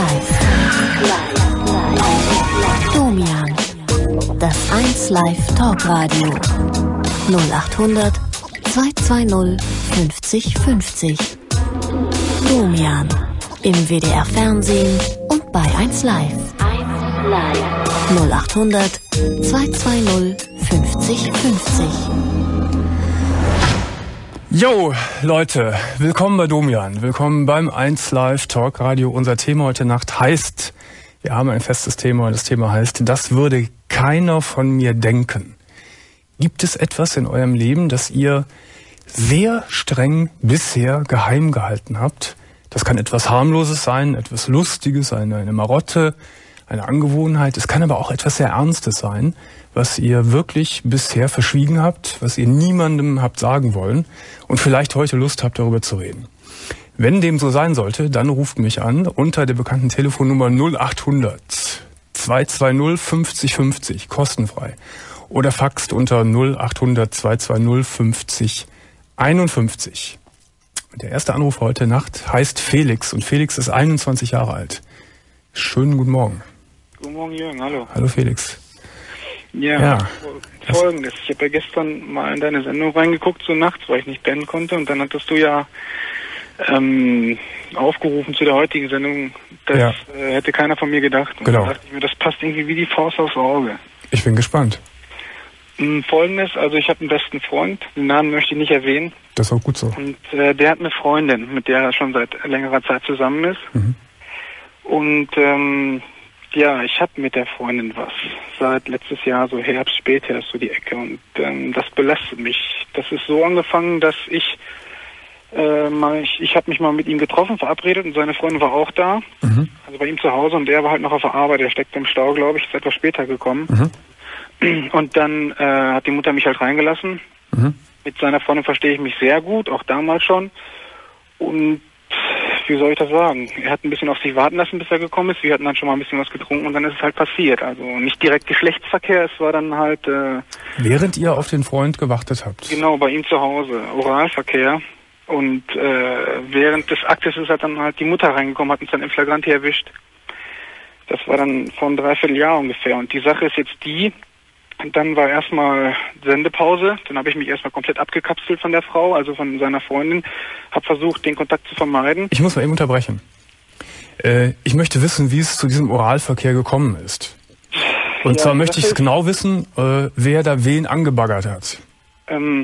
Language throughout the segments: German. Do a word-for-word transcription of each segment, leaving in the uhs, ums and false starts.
Domian, das eins Live Talkradio. null achthundert zweihundertzweißig fünfzig fünfzig. Domian, im W D R Fernsehen und bei eins Live. null achthundert zweihundertzweißig fünfzig fünfzig. Jo, Leute, willkommen bei Domian, willkommen beim eins Live Talkradio. Unser Thema heute Nacht heißt, wir haben ein festes Thema und das Thema heißt, das würde keiner von mir denken. Gibt es etwas in eurem Leben, das ihr sehr streng bisher geheim gehalten habt? Das kann etwas Harmloses sein, etwas Lustiges, eine, eine Marotte, eine Angewohnheit. Es kann aber auch etwas sehr Ernstes sein, was ihr wirklich bisher verschwiegen habt, was ihr niemandem habt sagen wollen und vielleicht heute Lust habt, darüber zu reden. Wenn dem so sein sollte, dann ruft mich an unter der bekannten Telefonnummer null achthundert zweihundertzweißig fünfzig fünfzig, kostenfrei. Oder faxt unter null achthundert zweihundertzweißig fünfzig einundfünfzig. Der erste Anruf heute Nacht heißt Felix und Felix ist einundzwanzig Jahre alt. Schönen guten Morgen. Guten Morgen, Jürgen, hallo. Hallo Felix. Ja, ja. Folgendes. Ich habe ja gestern mal in deine Sendung reingeguckt, so nachts, weil ich nicht pennen konnte. Und dann hattest du ja ähm, aufgerufen zu der heutigen Sendung, das ja. äh, hätte keiner von mir gedacht. Und genau. dann dachte ich mir, das passt irgendwie wie die Faust aufs Auge. Ich bin gespannt. Ähm, Folgendes, also ich habe einen besten Freund, den Namen möchte ich nicht erwähnen. Das ist auch gut so. Und äh, der hat eine Freundin, mit der er schon seit längerer Zeit zusammen ist. Mhm. Und ähm, ja, ich habe mit der Freundin was. Seit letztes Jahr, so Herbst, Spätherbst, so die Ecke. Und ähm, das belastet mich. Das ist so angefangen, dass ich äh, mal, ich, ich habe mich mal mit ihm getroffen, verabredet und seine Freundin war auch da. Mhm. Also bei ihm zu Hause und der war halt noch auf der Arbeit. Der steckt im Stau, glaube ich, ist etwas später gekommen. Mhm. Und dann äh, hat die Mutter mich halt reingelassen. Mhm. Mit seiner Freundin verstehe ich mich sehr gut, auch damals schon. Und wie soll ich das sagen? Er hat ein bisschen auf sich warten lassen, bis er gekommen ist. Wir hatten dann schon mal ein bisschen was getrunken und dann ist es halt passiert. Also nicht direkt Geschlechtsverkehr, es war dann halt... Äh, Während ihr auf den Freund gewartet habt? Genau, bei ihm zu Hause. Oralverkehr. Und äh, während des Aktes ist halt dann halt die Mutter reingekommen, hat uns dann im Flagranti erwischt. Das war dann vor einem Dreivierteljahr ungefähr. Und die Sache ist jetzt die... Dann war erstmal Sendepause, dann habe ich mich erstmal komplett abgekapselt von der Frau, also von seiner Freundin, habe versucht, den Kontakt zu vermeiden. Ich muss mal eben unterbrechen. Äh, ich möchte wissen, wie es zu diesem Oralverkehr gekommen ist. Und ja, zwar möchte ich genau wissen, äh, wer da wen angebaggert hat. Ähm,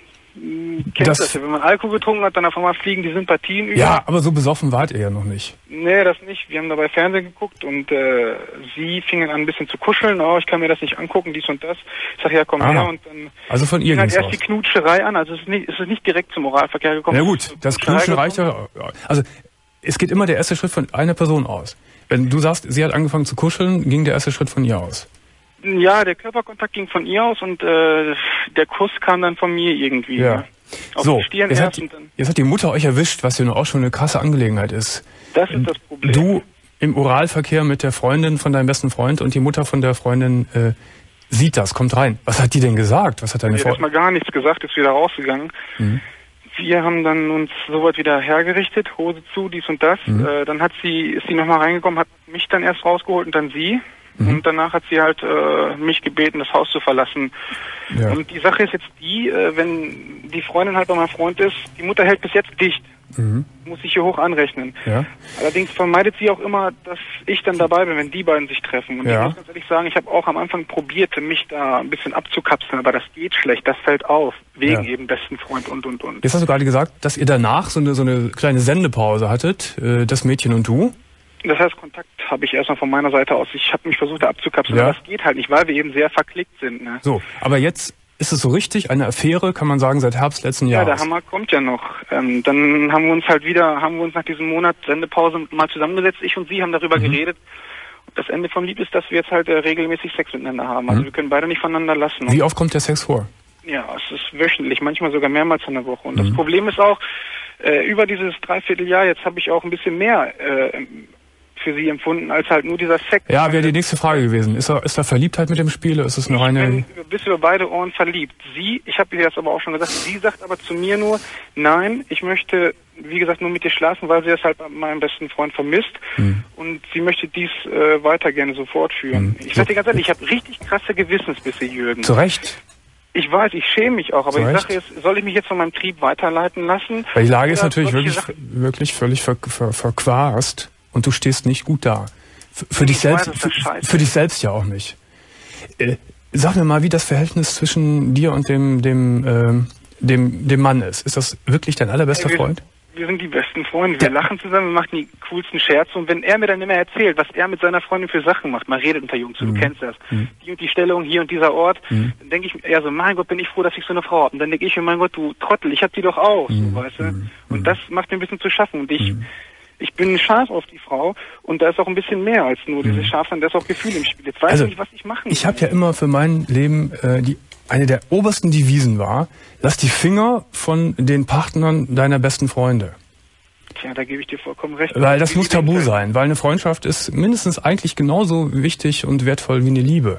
kennst das, das ja, wenn man Alkohol getrunken hat, dann auf einmal fliegen die Sympathien über. Ja, aber so besoffen wart ihr ja noch nicht. Nee, das nicht. Wir haben dabei Fernsehen geguckt und äh, sie fingen an ein bisschen zu kuscheln. Oh, ich kann mir das nicht angucken, dies und das. Ich sag, ja, komm Aha. her. Und dann also von ihr ging halt ging's erst aus. Die Knutscherei an. Also es ist nicht, es ist nicht direkt zum Oralverkehr gekommen. Ja gut, das Knutschen reicht ja. Also es geht immer der erste Schritt von einer Person aus. Wenn du sagst, sie hat angefangen zu kuscheln, ging der erste Schritt von ihr aus. Ja, der Körperkontakt ging von ihr aus und äh, der Kuss kam dann von mir irgendwie. Ja. Auf So, die Stirn jetzt erst hat, und dann jetzt hat die Mutter euch erwischt, was ja nur auch schon eine krasse Angelegenheit ist. Das ist das Problem. Du im Oralverkehr mit der Freundin von deinem besten Freund und die Mutter von der Freundin äh, sieht das, kommt rein. Was hat die denn gesagt? Was hat deine Die hat Frau? erstmal gar nichts gesagt, ist wieder rausgegangen. Mhm. Wir haben dann uns soweit wieder hergerichtet, Hose zu, dies und das. Mhm. Äh, dann hat sie, ist sie nochmal reingekommen, hat mich dann erst rausgeholt und dann sie. Mhm. Und danach hat sie halt äh, mich gebeten, das Haus zu verlassen. Ja. Und die Sache ist jetzt die, äh, wenn die Freundin halt bei meinem Freund ist, die Mutter hält bis jetzt dicht. Mhm. Muss ich hier hoch anrechnen. Ja. Allerdings vermeidet sie auch immer, dass ich dann dabei bin, wenn die beiden sich treffen. Und Ja. ich muss ganz ehrlich sagen, ich habe auch am Anfang probiert, mich da ein bisschen abzukapseln, aber das geht schlecht, das fällt auf. Wegen Ja. eben besten Freund und, und, und. Jetzt hast du gerade gesagt, dass ihr danach so eine, so eine kleine Sendepause hattet, äh, das Mädchen und du. Das heißt, Kontakt habe ich erstmal von meiner Seite aus. Ich habe mich versucht, da abzukapseln, Ja. aber das geht halt nicht, weil wir eben sehr verklickt sind. Ne? So, aber jetzt ist es so richtig, eine Affäre, kann man sagen, seit Herbst letzten Ja, Jahres. der Hammer kommt ja noch. Ähm, dann haben wir uns halt wieder, haben wir uns nach diesem Monat Sendepause mal zusammengesetzt. Ich und sie haben darüber Mhm. geredet. Und das Ende vom Lied ist, dass wir jetzt halt äh, regelmäßig Sex miteinander haben. Also Mhm. wir können beide nicht voneinander lassen. Wie oft kommt der Sex vor? Ja, es ist wöchentlich, manchmal sogar mehrmals in der Woche. Und Mhm. das Problem ist auch, äh, über dieses Dreivierteljahr, jetzt habe ich auch ein bisschen mehr äh, für sie empfunden als halt nur dieser Sex. Ja, wäre die nächste Frage gewesen. Ist da, ist da Verliebtheit mit dem Spiel? Ist es eine reine... Ich bin bis über beide Ohren verliebt. Sie, ich habe ihr das aber auch schon gesagt, sie sagt aber zu mir nur, nein, ich möchte, wie gesagt, nur mit dir schlafen, weil sie das halt bei meinem besten Freund vermisst. Hm. Und sie möchte dies äh, weiter gerne so fortführen. Hm. Ich sag dir ganz ehrlich, ich habe richtig krasse Gewissensbisse, Jürgen. Zu Recht. Ich weiß, ich schäme mich auch, aber die Sache ist, soll ich mich jetzt von meinem Trieb weiterleiten lassen? Weil die Lage ist natürlich wirklich, wirklich völlig ver, ver, verquast und du stehst nicht gut da. Für, für dich selbst, weiß, für, für dich selbst ja auch nicht. Äh, sag mir mal, wie das Verhältnis zwischen dir und dem, dem, ähm, dem, dem Mann ist. Ist das wirklich dein allerbester wir, Freund? Wir sind die besten Freunde. Wir ja. lachen zusammen, wir machen die coolsten Scherze. Und wenn er mir dann immer erzählt, was er mit seiner Freundin für Sachen macht, man redet unter Jungs, mhm. du kennst das, mhm. die und die Stellung, hier und dieser Ort, mhm. dann denke ich eher so, mein Gott, bin ich froh, dass ich so eine Frau habe. Und dann denke ich mir, mein Gott, du Trottel, ich hab die doch auch, mhm. so, weißt du. Mhm. Und das macht mir ein bisschen zu schaffen. Und ich, mhm. ich bin scharf auf die Frau und da ist auch ein bisschen mehr als nur mhm. dieses Scharfsein, da ist auch Gefühl im Spiel. Jetzt weiß also, ich nicht, was ich machen Ich habe ja immer für mein Leben äh, die eine der obersten Devisen war, lass die Finger von den Partnern deiner besten Freunde. Tja, da gebe ich dir vollkommen recht. Weil das muss tabu sein, weil eine Freundschaft ist mindestens eigentlich genauso wichtig und wertvoll wie eine Liebe.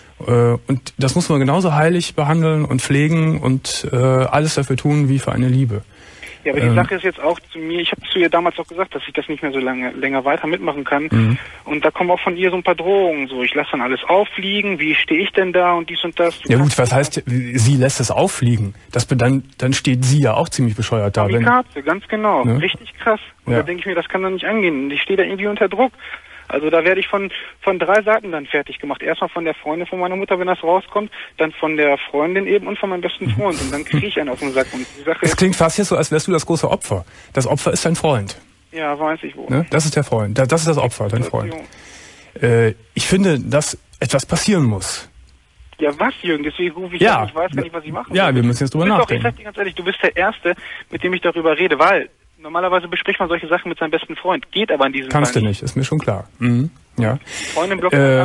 Und das muss man genauso heilig behandeln und pflegen und alles dafür tun wie für eine Liebe. Ja, aber die ähm, Sache ist jetzt auch zu mir, ich habe zu ihr damals auch gesagt, dass ich das nicht mehr so lange länger weiter mitmachen kann. Mhm. Und da kommen auch von ihr so ein paar Drohungen. So, ich lasse dann alles auffliegen, wie stehe ich denn da und dies und das. Du ja gut, was heißt, sie lässt es auffliegen? Das dann, dann steht sie ja auch ziemlich bescheuert da. Kamikaze, ganz genau. Ne? Richtig krass. Und ja. da denke ich mir, das kann doch nicht angehen. Ich stehe da irgendwie unter Druck. Also da werde ich von von drei Seiten dann fertig gemacht. Erstmal von der Freundin von meiner Mutter, wenn das rauskommt, dann von der Freundin eben und von meinem besten Freund. Und dann kriege ich einen auf den Sack. Und die Sache das klingt fast jetzt so, als wärst du das große Opfer. Das Opfer ist dein Freund. Ja, weiß ich wohl. Ne? Das ist der Freund. Das ist das Opfer, dein Freund. Äh, ich finde, dass etwas passieren muss. Ja, was, Jürgen? Deswegen rufe ich ja. an. Ich weiß gar nicht, was ich machen Ja, soll. wir müssen jetzt drüber nachdenken. Doch, ich sag dir ganz ehrlich, du bist der Erste, mit dem ich darüber rede, weil normalerweise bespricht man solche Sachen mit seinem besten Freund. Geht aber in diesem Kannst Fall du nicht, ist mir schon klar. Mhm. Ja. Freundin blockt äh,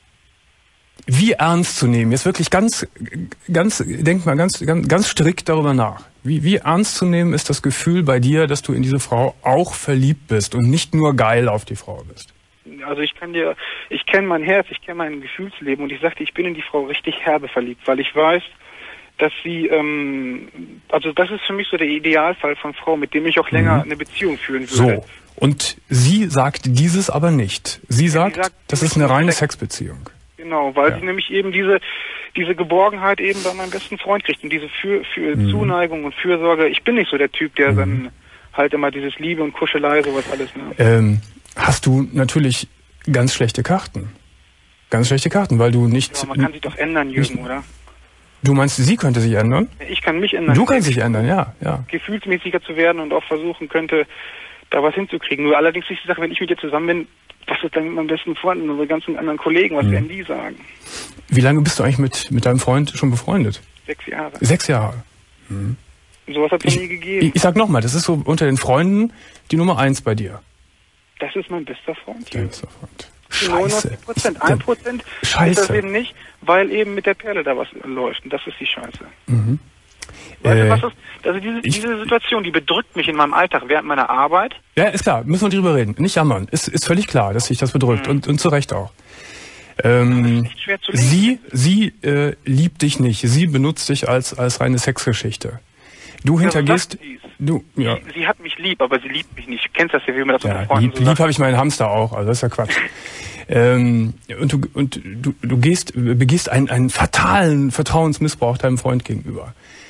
wie ernst zu nehmen? Jetzt wirklich ganz, ganz, denk mal ganz, ganz, ganz strikt darüber nach. Wie, wie ernst zu nehmen ist das Gefühl bei dir, dass du in diese Frau auch verliebt bist und nicht nur geil auf die Frau bist? Also ich kann dir, ich kenne mein Herz, ich kenne mein Gefühlsleben und ich sagte, ich bin in die Frau richtig herbe verliebt, weil ich weiß, dass sie, ähm, also das ist für mich so der Idealfall von Frau, mit dem ich auch länger mhm. eine Beziehung führen würde. So. Und sie sagt dieses aber nicht. Sie sagt, ja, sagt das ist eine reine Sexbeziehung. Genau, weil ja. sie nämlich eben diese diese Geborgenheit eben bei meinem besten Freund kriegt und diese für, für mhm. Zuneigung und Fürsorge. Ich bin nicht so der Typ, der mhm. dann halt immer dieses Liebe und Kuschelei, sowas alles. Ne? Ähm, hast du natürlich ganz schlechte Karten. Ganz schlechte Karten, weil du nicht... Ja, man kann sich doch ändern, Jürgen, oder? Du meinst, sie könnte sich ändern? Ich kann mich ändern. Du kannst dich ändern, ja, ja. Gefühlsmäßiger zu werden und auch versuchen könnte, da was hinzukriegen. Nur allerdings ist die Sache, wenn ich mit dir zusammen bin, was ist dann mit meinem besten Freund und unseren ganzen anderen Kollegen, was mhm. werden die sagen? Wie lange bist du eigentlich mit, mit deinem Freund schon befreundet? Sechs Jahre. Sechs Jahre. Mhm. Sowas hat es nie gegeben. Ich, ich sag nochmal, das ist so unter den Freunden die Nummer eins bei dir. Das ist mein bester Freund. Dein bester Freund. Scheiße. neunundneunzig Prozent. Ein Prozent Scheiße. ist das eben nicht, weil eben mit der Perle da was läuft. Und das ist die Scheiße. Mhm. Weißt du, was ist, also diese, diese Situation, die bedrückt mich in meinem Alltag während meiner Arbeit. Ja, ist klar, müssen wir drüber reden. Nicht jammern. Ist, ist völlig klar, dass sich das bedrückt. Mhm. Und, und zu Recht auch. Ähm, das ist schwer zu sie sie äh, liebt dich nicht. Sie benutzt dich als, als reine Sexgeschichte. Du hintergehst... Du, ja. sie, sie hat mich lieb, aber sie liebt mich nicht. Du kennst das ja, wie man das ja, unter Freunden lieb, so lieb habe ich meinen Hamster auch, also das ist ja Quatsch. ähm, und du, und du, du gehst, begehst einen, einen fatalen Vertrauensmissbrauch deinem Freund gegenüber.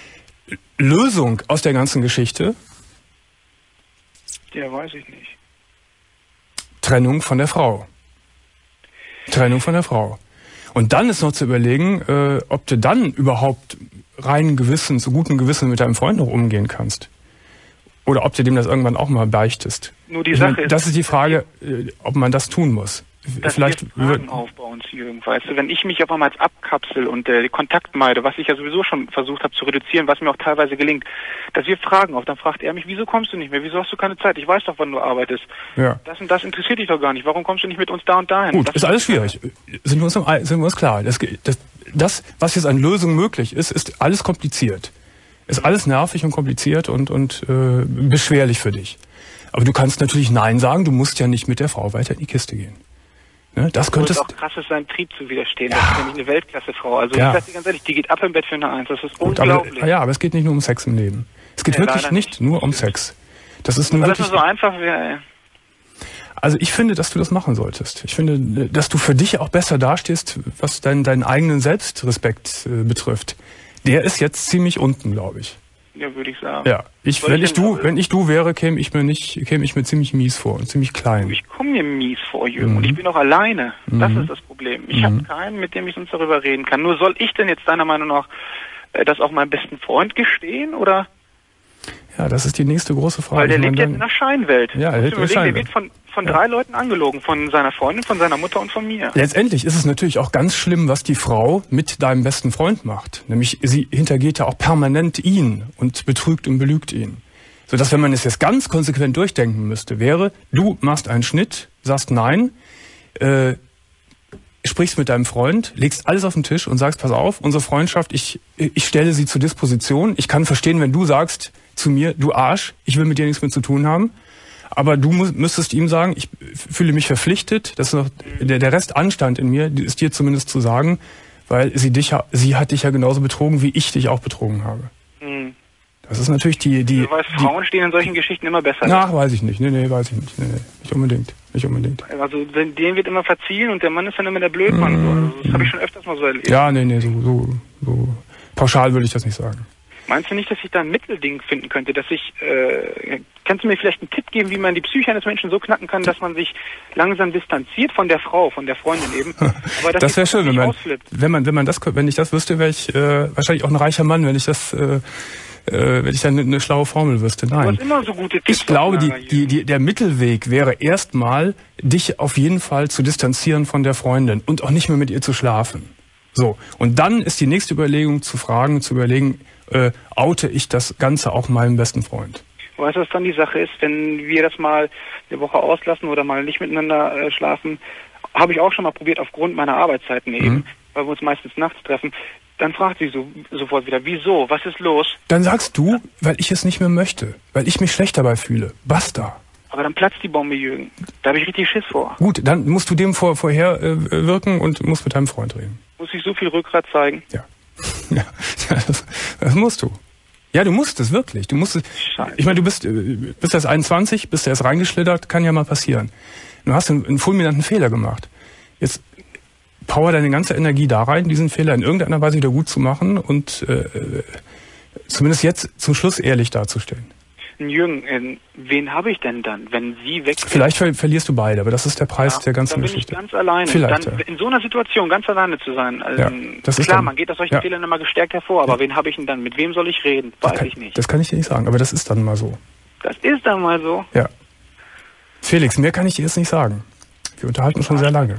Lösung aus der ganzen Geschichte? Ja, weiß ich nicht. Trennung von der Frau. Trennung von der Frau. Und dann ist noch zu überlegen, äh, ob du dann überhaupt reinen Gewissen, zu gutem Gewissen mit deinem Freund noch umgehen kannst. Oder ob du dem das irgendwann auch mal beichtest. Nur die Sache meine, ist, das ist die Frage, äh, ob man das tun muss. Das Vielleicht Fragen aufbauen, Jürgen, weißt du, wenn ich mich auf einmal als abkapsel und äh, Kontakt meide, was ich ja sowieso schon versucht habe zu reduzieren, was mir auch teilweise gelingt, dass wir Fragen auf, dann fragt er mich, wieso kommst du nicht mehr, wieso hast du keine Zeit, ich weiß doch, wann du arbeitest. Ja. Das und das interessiert dich doch gar nicht, warum kommst du nicht mit uns da und dahin? Gut, das ist alles schwierig. Sind wir uns, sind wir uns klar. Das, das, das, was jetzt an Lösung möglich ist, ist alles kompliziert. Ist alles nervig und kompliziert und, und äh, beschwerlich für dich. Aber du kannst natürlich Nein sagen, du musst ja nicht mit der Frau weiter in die Kiste gehen. Ne? Das könntest auch krass ist, seinem Trieb zu widerstehen. Ja. Das ist nämlich eine Weltklasse-Frau. Also Ja. ich sag dir ganz ehrlich, die geht ab im Bett für eine Eins. Das ist gut, unglaublich. aber, ja, aber es geht nicht nur um Sex im Leben. Es geht Nee, wirklich leider nicht nicht. nur um Sex. Das ist nur Weil das wirklich... nur so einfach wäre. Also ich finde, dass du das machen solltest. Ich finde, dass du für dich auch besser dastehst, was deinen, deinen eigenen Selbstrespekt äh, betrifft. Der ist jetzt ziemlich unten, glaube ich. Ja, würde ich sagen. Ja, ich, Soll wenn ich ich denn du, aber- wenn ich du wäre, käme ich mir nicht, käme ich mir ziemlich mies vor und ziemlich klein. Ich komme mir mies vor, Jürgen, Mhm. und ich bin auch alleine. Das Mhm. ist das Problem. Ich Mhm. habe keinen, mit dem ich uns darüber reden kann. Nur soll ich denn jetzt deiner Meinung nach äh, das auch meinem besten Freund gestehen, oder? Ja, das ist die nächste große Frage. Weil der Ich meine, lebt jetzt dann- in einer Scheinwelt. Ja, er Musst lebt du in der überlegen, der Scheinwelt. wird von, von Ja. drei Leuten angelogen. Von seiner Freundin, von seiner Mutter und von mir. Letztendlich ist es natürlich auch ganz schlimm, was die Frau mit deinem besten Freund macht. Nämlich sie hintergeht ja auch permanent ihn und betrügt und belügt ihn. Sodass, wenn man es jetzt ganz konsequent durchdenken müsste, wäre, du machst einen Schnitt, sagst nein, äh, sprichst mit deinem Freund, legst alles auf den Tisch und sagst, pass auf, unsere Freundschaft, ich, ich stelle sie zur Disposition. Ich kann verstehen, wenn du sagst zu mir, du Arsch, ich will mit dir nichts mehr zu tun haben. Aber du musst, müsstest ihm sagen, ich fühle mich verpflichtet, das ist noch der, der Rest Anstand in mir, ist dir zumindest zu sagen, weil sie dich, ja- sie hat dich ja genauso betrogen, wie ich dich auch betrogen habe. Hm. Das ist natürlich die, die, Du weißt, Frauen stehen in solchen Geschichten immer besser. Ach, weiß ich nicht. Nee, nee, weiß ich nicht. Nee, nee, nicht unbedingt. Nicht unbedingt. Also den den wird immer verziehen und der Mann ist dann immer der Blödmann. So. Also, das habe ich schon öfters mal so erlebt. Ja, nee, nee, so, so, so pauschal würde ich das nicht sagen. Meinst du nicht, dass ich da ein Mittelding finden könnte, dass ich, äh, kannst du mir vielleicht einen Tipp geben, wie man die Psyche eines Menschen so knacken kann, dass man sich langsam distanziert von der Frau, von der Freundin eben, aber dass Das die wäre schön, wenn nicht man, ausflippt. wenn man, wenn man das, wenn ich das wüsste, wäre ich äh, wahrscheinlich auch ein reicher Mann, wenn ich das, äh, äh, wenn ich dann eine schlaue Formel wüsste. Du Nein. hast immer so gute Tipps. Ich glaube, auf die, Lager, die, Jürgen. die, der Mittelweg wäre erstmal, dich auf jeden Fall zu distanzieren von der Freundin und auch nicht mehr mit ihr zu schlafen. So. Und dann ist die nächste Überlegung zu fragen, zu überlegen, äh, oute ich das Ganze auch meinem besten Freund? Weißt du, was dann die Sache ist, wenn wir das mal eine Woche auslassen oder mal nicht miteinander äh, schlafen, habe ich auch schon mal probiert aufgrund meiner Arbeitszeiten eben, Mhm. weil wir uns meistens nachts treffen. Dann fragt sie so, sofort wieder, wieso, was ist los? Dann sagst du, weil ich es nicht mehr möchte, weil ich mich schlecht dabei fühle. Basta. Aber dann platzt die Bombe, Jürgen. Da habe ich richtig Schiss vor. Gut, dann musst du dem vor, vorher äh, wirken und musst mit deinem Freund reden. Muss ich so viel Rückgrat zeigen? Ja. Ja, das, das musst du. Ja, du musst es wirklich. Du musst es. Scheiße. Ich meine, du bist, äh, bist erst einundzwanzig, bist erst reingeschlittert, kann ja mal passieren. Du hast einen, einen fulminanten Fehler gemacht. Jetzt power deine ganze Energie da rein, diesen Fehler in irgendeiner Weise wieder gut zu machen und äh, zumindest jetzt zum Schluss ehrlich dazustellen. Jürgen, äh, wen habe ich denn dann, wenn sie weg ist? Vielleicht ver verlierst du beide, aber das ist der Preis Ja, der ganzen dann bin Geschichte. ich ganz alleine. Vielleicht, dann ja. in so einer Situation ganz alleine zu sein. Also, Ja, das ist klar, dann- man geht aus solchen ja. Fehlern immer gestärkt hervor, aber wen habe ich denn dann? Mit wem soll ich reden? Weiß kann, ich nicht. Das kann ich dir nicht sagen, aber das ist dann mal so. Das ist dann mal so. Ja. Felix, mehr kann ich dir jetzt nicht sagen. Wir unterhalten schon sehr lange.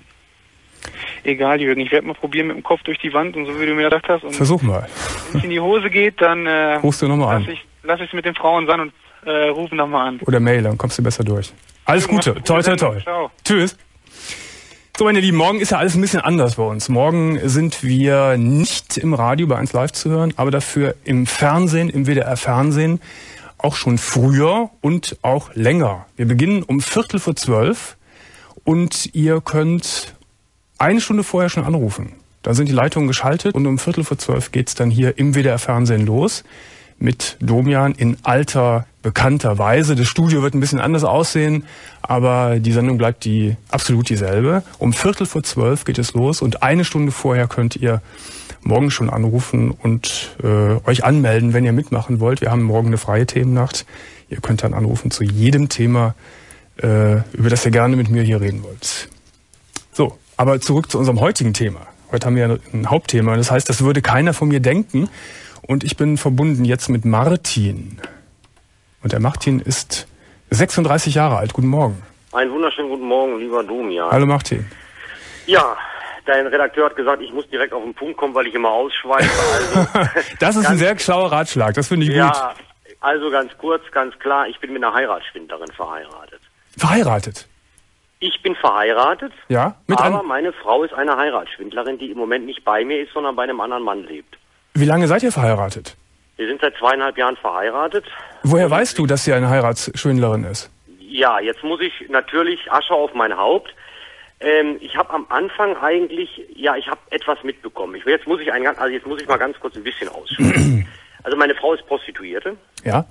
Egal, Jürgen, ich werde mal probieren mit dem Kopf durch die Wand und so wie du mir gesagt hast. Und Versuch mal. wenn es in die Hose geht, dann äh, Rufst du nochmal lass an. ich lass ich es mit den Frauen sein und äh, rufen nochmal an. Oder Mail, dann kommst du besser durch. Alles Jürgen, Gute. mach's gut, Toi, toi, Sendung. toi. Ciao. Tschüss. So, meine Lieben, morgen ist ja alles ein bisschen anders bei uns. Morgen sind wir nicht im Radio bei eins Live zu hören, aber dafür im Fernsehen, im W D R-Fernsehen, auch schon früher und auch länger. Wir beginnen um Viertel vor zwölf und ihr könnt eine Stunde vorher schon anrufen. Da sind die Leitungen geschaltet und um Viertel vor zwölf geht's dann hier im W D R-Fernsehen los mit Domian in alter, bekannter Weise. Das Studio wird ein bisschen anders aussehen, aber die Sendung bleibt die absolut dieselbe. Um Viertel vor zwölf geht es los und eine Stunde vorher könnt ihr morgen schon anrufen und äh, euch anmelden, wenn ihr mitmachen wollt. Wir haben morgen eine freie Themennacht. Ihr könnt dann anrufen zu jedem Thema, äh, über das ihr gerne mit mir hier reden wollt. So, aber zurück zu unserem heutigen Thema. Heute haben wir ja ein Hauptthema. Das heißt, das würde keiner von mir denken. Und ich bin verbunden jetzt mit Martin. Und der Martin ist sechsunddreißig Jahre alt. Guten Morgen. Einen wunderschönen guten Morgen, lieber Domian. Hallo Martin. Ja, dein Redakteur hat gesagt, ich muss direkt auf den Punkt kommen, weil ich immer ausschweife. Also, Das ist ein ganz, sehr schlauer Ratschlag. Das finde ich gut. ja, also ganz kurz, ganz klar, ich bin mit einer Heiratsschwindlerin verheiratet. Verheiratet? Ich bin verheiratet, Ja? Mit aber einem, meine Frau ist eine Heiratsschwindlerin, die im Moment nicht bei mir ist, sondern bei einem anderen Mann lebt. wie lange seid ihr verheiratet? Wir sind seit zweieinhalb Jahren verheiratet. Woher weißt du, dass sie eine Heiratsschwindlerin ist? Ja, jetzt muss ich natürlich Asche auf mein Haupt. Ähm, ich habe am Anfang eigentlich, ja, ich habe etwas mitbekommen. Ich, jetzt muss ich ein, also jetzt muss ich mal ganz kurz ein bisschen ausführen. Also meine Frau ist Prostituierte. Ja.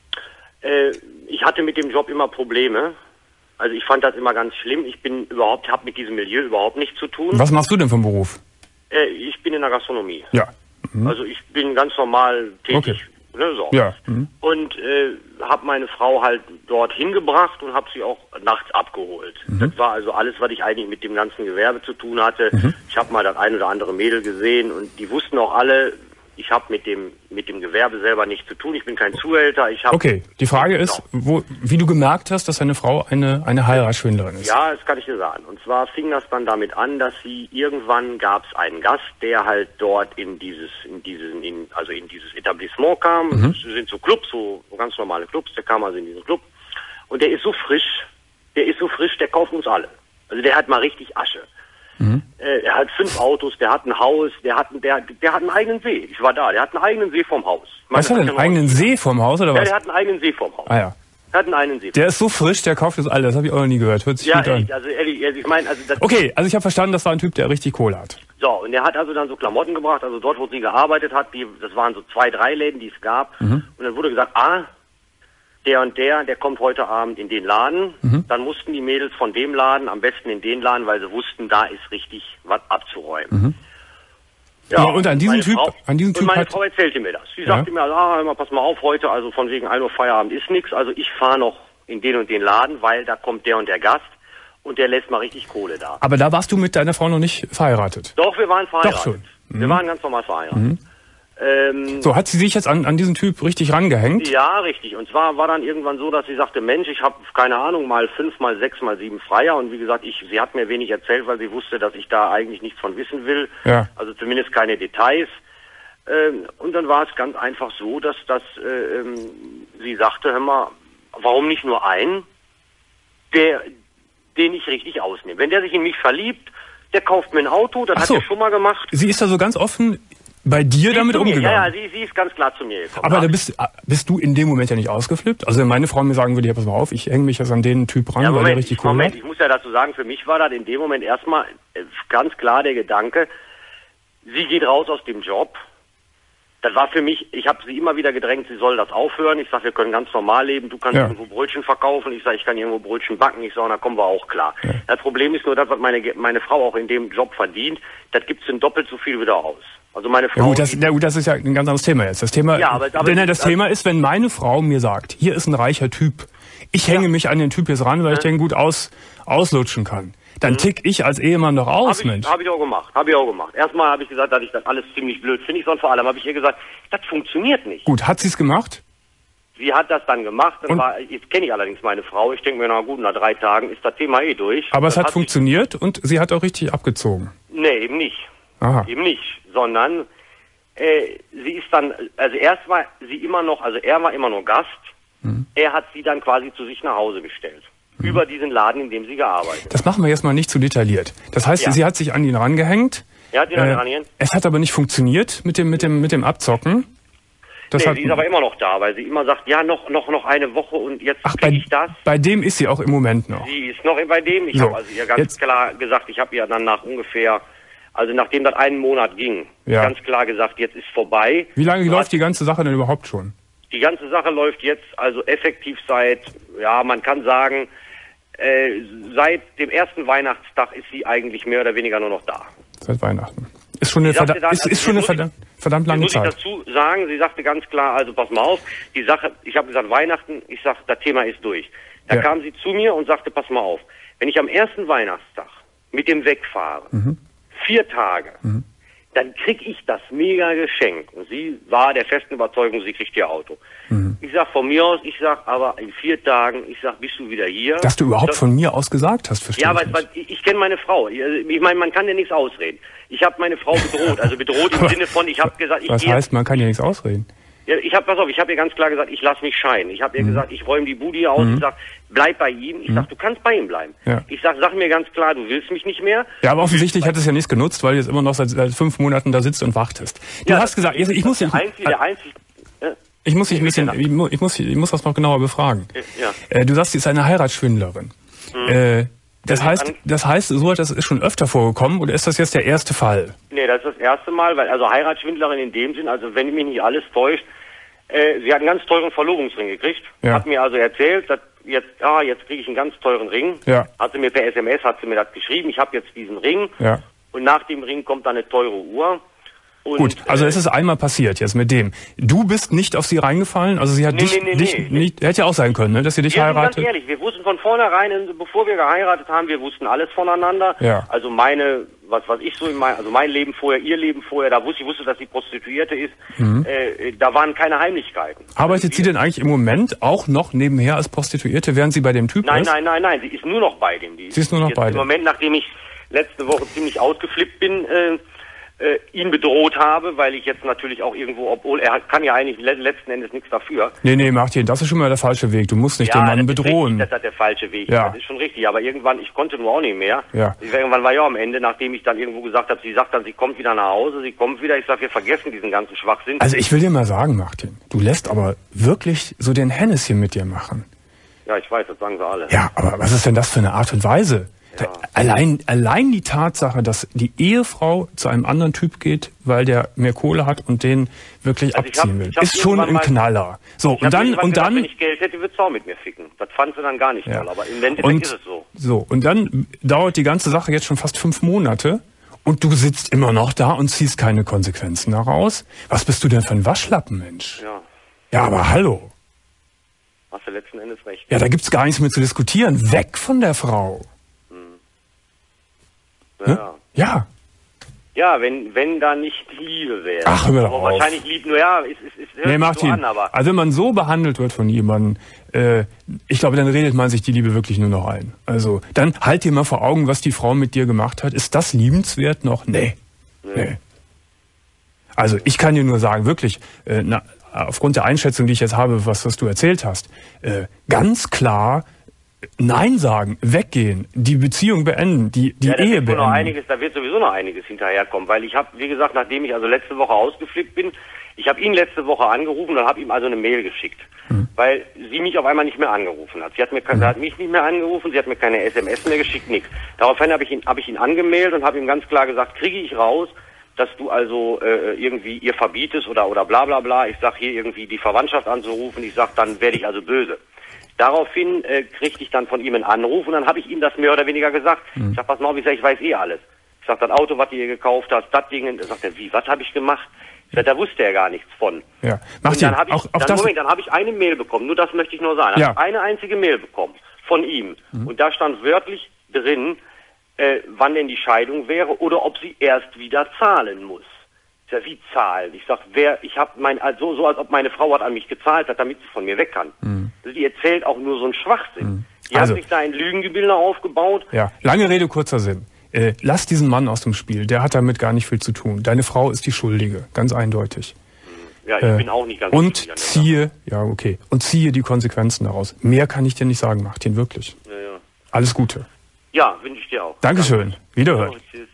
Äh, ich hatte mit dem Job immer Probleme. Also ich fand das immer ganz schlimm. Ich bin überhaupt, habe mit diesem Milieu überhaupt nichts zu tun. Was machst du denn vom Beruf? Äh, ich bin in der Gastronomie. Ja. Mhm. Also ich bin ganz normal tätig. Okay. Ne, so. Ja. Mhm. Und äh, habe meine Frau halt dorthin gebracht und habe sie auch nachts abgeholt. Mhm. Das war also alles, was ich eigentlich mit dem ganzen Gewerbe zu tun hatte. Mhm. Ich habe mal das ein oder andere Mädel gesehen und die wussten auch alle, ich habe mit dem mit dem Gewerbe selber nichts zu tun. Ich bin kein Zuhälter. Ich hab, okay, die Frage ist, wo, wie du gemerkt hast, dass deine Frau eine eine Heiratsschwindlerin ist. Ja, das kann ich dir sagen. Und zwar fing das dann damit an, dass sie irgendwann gab es einen Gast, der halt dort in dieses in diesen in also in dieses Etablissement kam. Mhm. Das sind so Clubs, so, so ganz normale Clubs. Der kam also in diesen Club und der ist so frisch, der ist so frisch, der kauft uns alle. Also der hat mal richtig Asche. Mhm. Äh, er hat fünf Autos, der hat ein Haus, der hat, der, der hat einen eigenen See. Ich war da, der hat einen eigenen See vorm Haus. Was hat er, einen eigenen See vorm Haus oder was? Ja, der hat einen eigenen See vorm Haus. Ah ja. Der hat einen eigenen See. Der ist so frisch, der kauft das alles. Das habe ich auch noch nie gehört. Hört sich ja, gut an. Ehrlich, also ehrlich, ich meine, also das okay, also ich habe verstanden, das war ein Typ, der richtig Kohle hat. So, und der hat also dann so Klamotten gebracht, also dort, wo sie gearbeitet hat, die, das waren so zwei, drei Läden, die es gab. Mhm. Und dann wurde gesagt, ah, der und der, der kommt heute Abend in den Laden. Mhm. Dann mussten die Mädels von dem Laden am besten in den Laden, weil sie wussten, da ist richtig was abzuräumen. Mhm. Ja, ja, und an diesen Typ, Frau, an diesen Typ und meine hat, Frau erzählte mir das. Sie ja? sagte mir, also, ah, immer, pass mal auf, heute, also von wegen ein Uhr Feierabend ist nichts. Also ich fahre noch in den und den Laden, weil da kommt der und der Gast und der lässt mal richtig Kohle da. Aber da warst du mit deiner Frau noch nicht verheiratet? Doch, wir waren verheiratet. Doch schon. Mhm. Wir waren ganz normal verheiratet. Mhm. Ähm, so, hat sie sich jetzt an, an diesen Typ richtig rangehängt? Ja, richtig. Und zwar war dann irgendwann so, dass sie sagte, Mensch, ich habe, keine Ahnung, mal fünf, mal sechs, mal sieben Freier. Und wie gesagt, ich, sie hat mir wenig erzählt, weil sie wusste, dass ich da eigentlich nichts von wissen will. Ja. Also zumindest keine Details. Ähm, und dann war es ganz einfach so, dass, dass äh, ähm, sie sagte, hör mal, warum nicht nur einen, der, den ich richtig ausnehme. Wenn der sich in mich verliebt, der kauft mir ein Auto, das Ach hat so. er schon mal gemacht. Sie ist da so ganz offen bei dir sie damit umgegangen? Ja, ja, sie, sie ist ganz klar zu mir gekommen. Aber da bist, bist du in dem Moment ja nicht ausgeflippt? Also wenn meine Frau mir sagen würde, ja, pass mal auf, ich hänge mich jetzt an den Typ ran, ja, weil Moment, der richtig cool Moment, hat. ich muss ja dazu sagen, für mich war das in dem Moment erstmal ganz klar der Gedanke, sie geht raus aus dem Job. Das war für mich, ich habe sie immer wieder gedrängt, sie soll das aufhören. Ich sage, wir können ganz normal leben, du kannst ja. irgendwo Brötchen verkaufen. Ich sage, ich kann irgendwo Brötchen backen. Ich sage, da kommen wir auch klar. Ja. Das Problem ist nur, das, was meine, meine Frau auch in dem Job verdient, das gibt's dann doppelt so viel wieder aus. Also meine Frau... Ja gut, das, ja gut, das ist ja ein ganz anderes Thema jetzt. Das Thema, ja, aber, aber denn das, das Thema ist, wenn meine Frau mir sagt, hier ist ein reicher Typ, ich hänge ja. mich an den Typ jetzt ran, weil ja. ich den gut aus, auslutschen kann. Dann tick ich als Ehemann doch aus, hab ich, Mensch. Habe ich auch gemacht, habe ich auch gemacht. Erstmal habe ich gesagt, dass ich das alles ziemlich blöd finde, ich, sondern vor allem habe ich ihr gesagt, das funktioniert nicht. Gut, hat sie es gemacht? Sie hat das dann gemacht. Das war, jetzt kenne ich allerdings meine Frau. Ich denke mir, na gut, nach drei Tagen ist das Thema eh durch. Aber es das hat, hat funktioniert und sie hat auch richtig abgezogen? Nee, eben nicht. Aha. Eben nicht, sondern äh, sie ist dann, also erst war sie immer noch, also er war immer nur Gast. Hm. Er hat sie dann quasi zu sich nach Hause gestellt. Hm. Über diesen Laden, in dem sie gearbeitet hat. Das machen wir jetzt mal nicht zu detailliert. Das heißt, ja. sie hat sich an ihn rangehängt. Er hat ihn an ihn rangehängt. Es hat aber nicht funktioniert mit dem, mit dem, mit dem Abzocken. Das nee, hat, sie ist aber immer noch da, weil sie immer sagt, ja, noch noch noch eine Woche und jetzt kriege ich das. Bei dem ist sie auch im Moment noch. Sie ist noch bei dem. Ich so, habe also ihr ganz jetzt, klar gesagt, ich habe ihr dann nach ungefähr, also nachdem das einen Monat ging, ja. ganz klar gesagt, jetzt ist vorbei. Wie lange läuft die ganze Sache denn überhaupt schon? Die ganze Sache läuft jetzt also effektiv seit, ja, man kann sagen, äh, seit dem ersten Weihnachtstag ist sie eigentlich mehr oder weniger nur noch da. Seit Weihnachten. Ist schon eine, verdammt, dann, ist, also ist schon eine verdammt, verdammt lange muss Zeit. Muss ich dazu sagen, sie sagte ganz klar, also pass mal auf, die Sache, ich habe gesagt Weihnachten, ich sag, das Thema ist durch. Da ja. kam sie zu mir und sagte, pass mal auf, wenn ich am ersten Weihnachtstag mit dem wegfahre, mhm. vier Tage, mhm. dann krieg ich das mega Geschenk. Und sie war der festen Überzeugung, sie kriegt ihr Auto. Mhm. Ich sag von mir aus, ich sag, aber in vier Tagen, ich sag, bist du wieder hier. Dass du überhaupt das, von mir aus gesagt hast, verstehe ja, ich aber nicht. ich, ich kenne meine Frau. Ich, ich meine, man kann ja nichts ausreden. Ich habe meine Frau bedroht, also bedroht im Sinne von, ich habe gesagt, ich Was heißt, man kann ja nichts ausreden? Ja, ich habe, pass auf, ich habe ihr ganz klar gesagt, ich lass mich scheiden. Ich habe ihr mhm. gesagt, ich räume die Bude aus. Mhm. Ich sag, bleib bei ihm. Ich mhm. sag, du kannst bei ihm bleiben. Ja. Ich sag, sag mir ganz klar, du willst mich nicht mehr. Ja, aber offensichtlich hat es ja nichts genutzt, weil du jetzt immer noch seit, seit fünf Monaten da sitzt und wartest. Du ja, hast gesagt, ich, ich muss der einzige, der einzige, äh, Ich muss dich ein bisschen, ich muss, ich muss, ich muss das noch genauer befragen. Ja. Äh, du sagst, sie ist eine Heiratsschwindlerin. Mhm. Äh, das heißt, das heißt, so etwas ist schon öfter vorgekommen, oder ist das jetzt der erste Fall? Nee, das ist das erste Mal, weil, also Heiratsschwindlerin in dem Sinn, also wenn mich nicht alles täuscht, äh, sie hat einen ganz teuren Verlobungsring gekriegt, ja. Hat mir also erzählt, dass jetzt, ah, jetzt kriege ich einen ganz teuren Ring. Ja. Hat sie mir per S M S, hat sie mir das geschrieben, ich habe jetzt diesen Ring. Ja. Und nach dem Ring kommt dann eine teure Uhr. Und, gut, also äh, es ist einmal passiert jetzt mit dem. Du bist nicht auf sie reingefallen, also sie hat nee, dich, nee, nee, dich nee, nicht, hätte ja auch sein können, ne, dass sie dich wir heiratet. Ganz ehrlich, wir wussten von vornherein, bevor wir geheiratet haben, wir wussten alles voneinander. Ja. Also meine, was was ich so in mein, also mein Leben vorher, ihr Leben vorher, da wusste ich wusste, dass sie Prostituierte ist. Mhm. Äh, da waren keine Heimlichkeiten. Arbeitet also sie denn eigentlich im Moment auch noch nebenher als Prostituierte, während sie bei dem Typ nein, ist? Nein, nein, nein, nein, sie ist nur noch bei dem. Die sie ist nur noch bei dem. Im Moment, nachdem ich letzte Woche ziemlich ausgeflippt bin, äh, Äh, ihn bedroht habe, weil ich jetzt natürlich auch irgendwo, obwohl er kann ja eigentlich le letzten Endes nichts dafür. Nee, nee, Martin, das ist schon mal der falsche Weg. Du musst nicht ja, den Mann das bedrohen. Ist richtig, das ist der falsche Weg. Ja. Das ist schon richtig. Aber irgendwann, ich konnte nur auch nicht mehr. Ja. Irgendwann war ja am Ende, nachdem ich dann irgendwo gesagt habe, sie sagt dann, sie kommt wieder nach Hause, sie kommt wieder. Ich sage, wir vergessen diesen ganzen Schwachsinn. Also ich will dir mal sagen, Martin, du lässt aber wirklich so den Hennes mit dir machen. Ja, ich weiß, das sagen sie alle. Ja, aber was ist denn das für eine Art und Weise? Ja. Allein, allein die Tatsache, dass die Ehefrau zu einem anderen Typ geht, weil der mehr Kohle hat und den wirklich also abziehen hab, will, ist schon ein Knaller. So, und dann, und dann, wenn ich Geld hätte, würde es auch mit mir ficken. Das fand sie dann gar nicht ja. toll, aber im Endeffekt und, ist es so. So, und dann dauert die ganze Sache jetzt schon fast fünf Monate und du sitzt immer noch da und ziehst keine Konsequenzen daraus. Was bist du denn für ein Waschlappen, Mensch? Ja. Ja, aber hallo. Hast du letzten Endes recht. Ja, da gibt's gar nichts mehr zu diskutieren. Weg von der Frau. Ja. ja. Ja, wenn wenn da nicht Liebe wäre. Ach, hör mir doch aber auf. Wahrscheinlich lieb nur, ja, es, es, es hört nee, Martin, so an, aber... Also wenn man so behandelt wird von jemandem, äh, ich glaube, dann redet man sich die Liebe wirklich nur noch ein. Also, dann halt dir mal vor Augen, was die Frau mit dir gemacht hat. Ist das liebenswert noch? Nee. Nee. nee. Also, ich kann dir nur sagen, wirklich, äh, na, aufgrund der Einschätzung, die ich jetzt habe, was, was du erzählt hast, äh, ganz klar... Nein sagen, weggehen, die Beziehung beenden, die, die ja, Ehe beenden. Noch einiges, da wird sowieso noch einiges hinterherkommen, weil ich habe, wie gesagt, nachdem ich also letzte Woche ausgeflippt bin, ich habe ihn letzte Woche angerufen und habe ihm also eine Mail geschickt, hm. weil sie mich auf einmal nicht mehr angerufen hat. Sie hat, mir, hm. sie hat mich nicht mehr angerufen, sie hat mir keine S M S mehr geschickt, nichts. Daraufhin habe ich ihn, habe ich ihn angemeldet und habe ihm ganz klar gesagt, kriege ich raus, dass du also äh, irgendwie ihr verbietest oder oder bla bla bla. Ich sag hier irgendwie die Verwandtschaft anzurufen, ich sag, dann werde ich also böse. Daraufhin äh, kriegte ich dann von ihm einen Anruf und dann habe ich ihm das mehr oder weniger gesagt. Mhm. Ich sag, pass mal auf, ich, sag, ich weiß eh alles. Ich sag, das Auto, was du hier gekauft hast, das Ding. Da sagt er, wie, was habe ich gemacht? Ich sag, da wusste er gar nichts von. Ja. Und dann habe ich, auch, auch dann, das Moment, dann habe ich eine Mail bekommen, nur das möchte ich nur sagen. Ja. Ich eine einzige Mail bekommen von ihm. Mhm. Und da stand wörtlich drin, äh, wann denn die Scheidung wäre oder ob sie erst wieder zahlen muss. Ich sag, wie zahlen? Ich sag, wer, ich habe mein, also so als ob meine Frau hat an mich gezahlt hat, damit sie von mir weg kann. Mhm. Die erzählt auch nur so einen Schwachsinn. Mhm. Die also, hat sich da ein Lügengebilde aufgebaut. Ja, lange Rede, kurzer Sinn. Äh, lass diesen Mann aus dem Spiel, der hat damit gar nicht viel zu tun. Deine Frau ist die Schuldige, ganz eindeutig. Ja, ich äh, bin auch nicht ganz Und ziehe, ja okay, und ziehe die Konsequenzen daraus. Mehr kann ich dir nicht sagen, Martin, wirklich. Ja, ja. Alles Gute. Ja, wünsche ich dir auch. Dankeschön, Danke. Wiederhören. Oh, tschüss.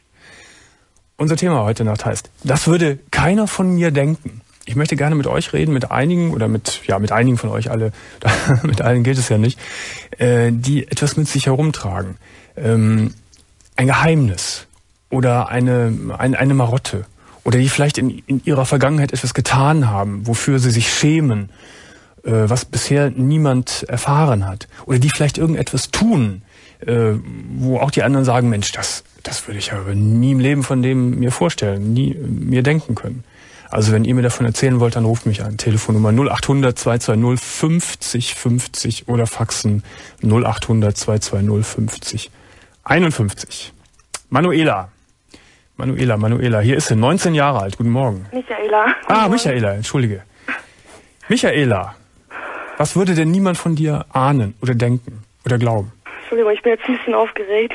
Unser Thema heute Nacht heißt, das würde keiner von mir denken. Ich möchte gerne mit euch reden, mit einigen oder mit ja mit einigen von euch alle, mit allen geht es ja nicht, äh, die etwas mit sich herumtragen. Ähm, ein Geheimnis oder eine, eine, eine Marotte oder die vielleicht in, in ihrer Vergangenheit etwas getan haben, wofür sie sich schämen, äh, was bisher niemand erfahren hat. Oder die vielleicht irgendetwas tun, äh, wo auch die anderen sagen, Mensch, das Das würde ich aber nie im Leben von dem mir vorstellen, nie mir denken können. Also wenn ihr mir davon erzählen wollt, dann ruft mich an. Telefonnummer null acht hundert zwei zwei null fünfzig fünfzig oder faxen null acht hundert zwei zwei null fünfzig einundfünfzig. Manuela. Manuela, Manuela, hier ist sie, neunzehn Jahre alt. Guten Morgen. Michaela. Ah, Michaela, entschuldige. Michaela, was würde denn niemand von dir ahnen oder denken oder glauben? Entschuldigung, ich bin jetzt ein bisschen aufgeregt.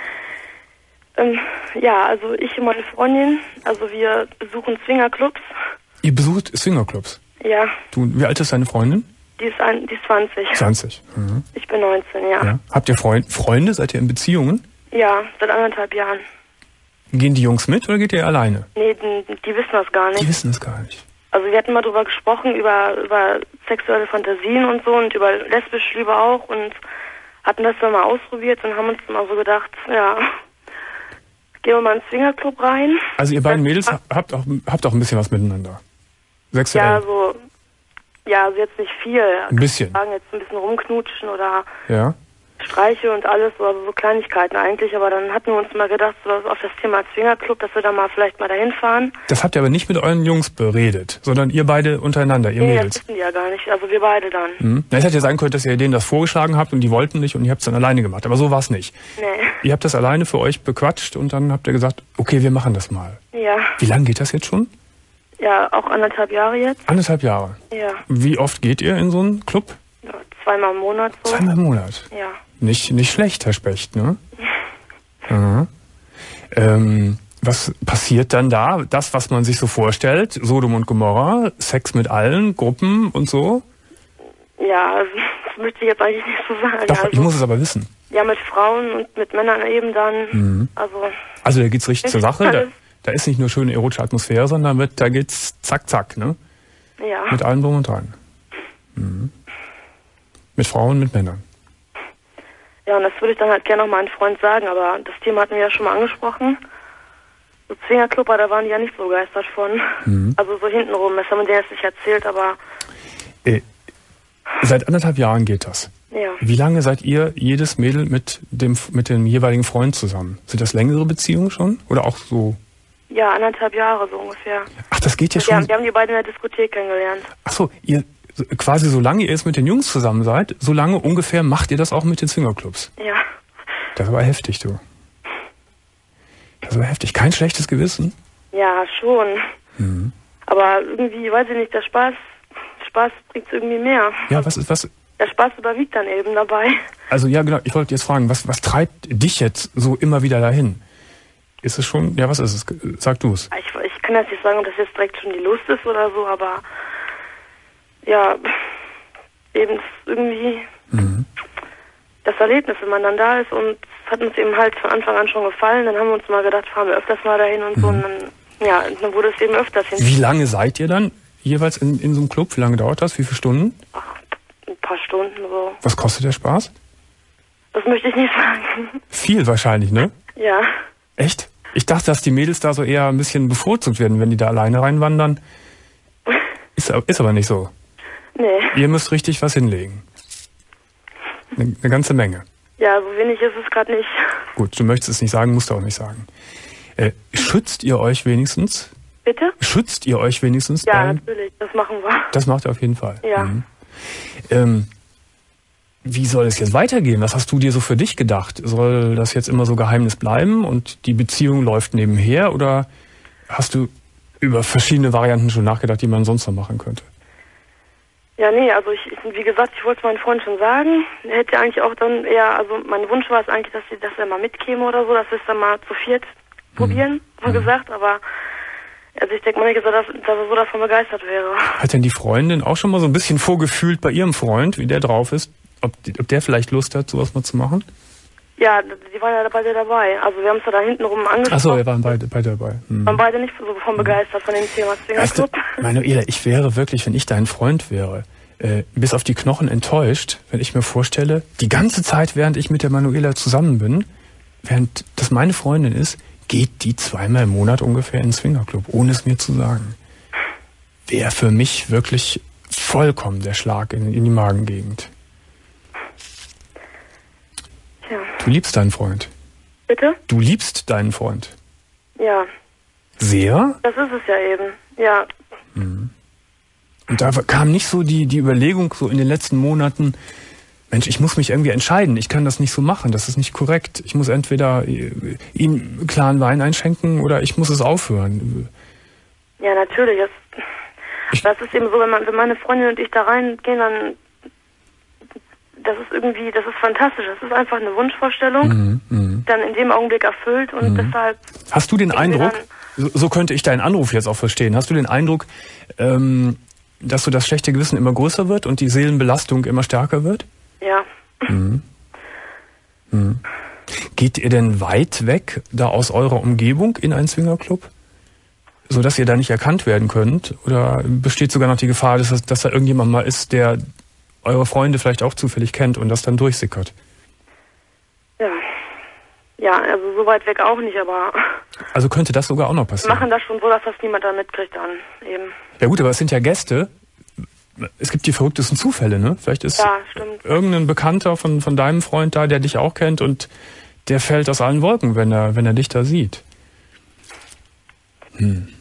Ähm, ja, also ich und meine Freundin, also wir besuchen Swingerclubs. Ihr besucht Swingerclubs? Ja. Du, wie alt ist deine Freundin? Die ist, ein, die ist zwanzig. zwanzig. Mhm. Ich bin neunzehn, ja. ja. Habt ihr Freund, Freunde? Seid ihr in Beziehungen? Ja, seit anderthalb Jahren. Gehen die Jungs mit oder geht ihr alleine? Nee, die, die wissen das gar nicht. Die wissen das gar nicht. Also wir hatten mal drüber gesprochen, über, über sexuelle Fantasien und so und über lesbische Liebe auch und hatten das dann mal ausprobiert und haben uns mal so gedacht, ja, gehen wir mal in den Swingerclub rein. Also ihr beiden Mädels habt auch, habt auch ein bisschen was miteinander? Sexuell? Ja, so, ja, also jetzt nicht viel. Ein bisschen? Sagen jetzt ein bisschen rumknutschen oder ja. Streiche und alles, also so Kleinigkeiten eigentlich, aber dann hatten wir uns mal gedacht, so auf das Thema Swingerclub, dass wir da mal vielleicht mal dahin fahren. Das habt ihr aber nicht mit euren Jungs beredet, sondern ihr beide untereinander, ihr nee, Mädels? Das wissen die ja gar nicht, also wir beide dann. Mhm. Na, es hätte ja sein können, dass ihr denen das vorgeschlagen habt und die wollten nicht und ihr habt es dann alleine gemacht, aber so war es nicht. Nee. Ihr habt das alleine für euch bequatscht und dann habt ihr gesagt, okay, wir machen das mal. Ja. Wie lange geht das jetzt schon? Ja, auch anderthalb Jahre jetzt. Anderthalb Jahre? Ja. Wie oft geht ihr in so einen Club? Ja, zweimal im Monat so. Zweimal im Monat? Ja. Nicht, nicht schlecht, Herr Specht, ne? Aha. Ähm, was passiert dann da? Das, was man sich so vorstellt, Sodom und Gomorra, Sex mit allen, Gruppen und so? Ja, also, das möchte ich jetzt eigentlich nicht so sagen. Doch, also, ich muss es aber wissen. Ja, mit Frauen und mit Männern eben dann. Mhm. Also, also da geht's richtig zur Sache. Da, da ist nicht nur schöne erotische Atmosphäre, sondern mit, da geht's zack, zack, ne? Ja. Mit allem drum und dran. Mhm. Mit Frauen, mit Männern. Ja, und das würde ich dann halt gerne noch mal einem Freund sagen, aber das Thema hatten wir ja schon mal angesprochen. So Zwingerclub, da waren die ja nicht so begeistert von. Mhm. Also so hintenrum, das haben die jetzt nicht erzählt, aber... Äh, seit anderthalb Jahren geht das. Ja. Wie lange seid ihr, jedes Mädel, mit dem, mit dem jeweiligen Freund zusammen? Sind das längere Beziehungen schon? Oder auch so? Ja, anderthalb Jahre so ungefähr. Ach, das geht ja und schon... Wir haben, wir haben die beiden in der Diskothek kennengelernt. Ach so, ihr... Quasi solange ihr jetzt mit den Jungs zusammen seid, solange ungefähr macht ihr das auch mit den Swingerclubs. Ja. Das ist aber heftig, du. Das ist aber heftig. Kein schlechtes Gewissen? Ja, schon. Mhm. Aber irgendwie, weiß ich nicht, der Spaß, Spaß bringt irgendwie mehr. Ja, was ist was? Der Spaß überwiegt dann eben dabei. Also ja, genau. Ich wollte jetzt fragen, was, was treibt dich jetzt so immer wieder dahin? Ist es schon, ja, was ist es? Sag du es. Ich, ich kann jetzt nicht sagen, ob das jetzt direkt schon die Lust ist oder so, aber ja, eben irgendwie mhm. das Erlebnis, wenn man dann da ist, und es hat uns eben halt von Anfang an schon gefallen, dann haben wir uns mal gedacht, fahren wir öfters mal dahin und mhm. so, und dann, ja, dann wurde es eben öfters hin. Wie lange seid ihr dann jeweils in, in so einem Club? Wie lange dauert das? Wie viele Stunden? Ach, ein paar Stunden so. Was kostet der Spaß? Das möchte ich nicht sagen. Viel wahrscheinlich, ne? Ja. Echt? Ich dachte, dass die Mädels da so eher ein bisschen bevorzugt werden, wenn die da alleine reinwandern. Ist, ist aber nicht so. Nee. Ihr müsst richtig was hinlegen. Eine, eine ganze Menge. Ja, so wenig ist es gerade nicht. Gut, du möchtest es nicht sagen, musst du auch nicht sagen. Äh, schützt ihr euch wenigstens? Bitte? Schützt ihr euch wenigstens? Ja, beim... natürlich, das machen wir. Das macht ihr auf jeden Fall. Ja. Mhm. Ähm, wie soll es jetzt weitergehen? Was hast du dir so für dich gedacht? Soll das jetzt immer so Geheimnis bleiben und die Beziehung läuft nebenher? Oder hast du über verschiedene Varianten schon nachgedacht, die man sonst noch machen könnte? Ja, nee, also ich, wie gesagt, ich wollte es meinem Freund schon sagen. Er hätte eigentlich auch dann eher, also mein Wunsch war es eigentlich, dass, sie, dass er mal mitkäme oder so, dass wir es dann mal zu viert mhm. probieren, so mhm. gesagt, aber also ich denke mal nicht, dass er, dass er so davon begeistert wäre. Hat denn die Freundin auch schon mal so ein bisschen vorgefühlt bei ihrem Freund, wie der drauf ist? Ob, ob der vielleicht Lust hat, sowas mal zu machen? Ja, die waren ja beide dabei. Also wir haben es ja da hinten rum angesprochen. Achso, wir waren beide, beide dabei. Hm. Waren beide nicht so davon begeistert von dem Thema Swingerclub. Manuela, ich wäre wirklich, wenn ich dein Freund wäre, äh, bis auf die Knochen enttäuscht, wenn ich mir vorstelle, die ganze Zeit, während ich mit der Manuela zusammen bin, während das meine Freundin ist, geht die zweimal im Monat ungefähr in den Swingerclub, ohne es mir zu sagen. Wäre für mich wirklich vollkommen der Schlag in, in die Magengegend. Ja. Du liebst deinen Freund. Bitte? Du liebst deinen Freund. Ja. Sehr? Das ist es ja eben, ja. Mhm. Und da kam nicht so die, die Überlegung so in den letzten Monaten, Mensch, ich muss mich irgendwie entscheiden, ich kann das nicht so machen, das ist nicht korrekt. Ich muss entweder ihm klaren Wein einschenken oder ich muss es aufhören. Ja, natürlich. Das, ich, das ist eben so, wenn, man, wenn meine Freundin und ich da reingehen, dann das ist irgendwie, das ist fantastisch. Das ist einfach eine Wunschvorstellung, mhm, mh. dann in dem Augenblick erfüllt und mhm. deshalb... Hast du den Eindruck, so, so könnte ich deinen Anruf jetzt auch verstehen, hast du den Eindruck, ähm, dass so das schlechte Gewissen immer größer wird und die Seelenbelastung immer stärker wird? Ja. Mhm. Mhm. Geht ihr denn weit weg da aus eurer Umgebung in einen Swingerclub? so dass ihr da nicht erkannt werden könnt? Oder besteht sogar noch die Gefahr, dass, das, dass da irgendjemand mal ist, der eure Freunde vielleicht auch zufällig kennt und das dann durchsickert? Ja. Ja, also so weit weg auch nicht, aber... Also könnte das sogar auch noch passieren? Wir machen das schon so, dass das niemand dann mitkriegt dann eben. Ja gut, aber es sind ja Gäste. Es gibt die verrücktesten Zufälle, ne? Vielleicht ist ja, stimmt. irgendein Bekannter von, von deinem Freund da, der dich auch kennt und der fällt aus allen Wolken, wenn er, wenn er dich da sieht. Hm.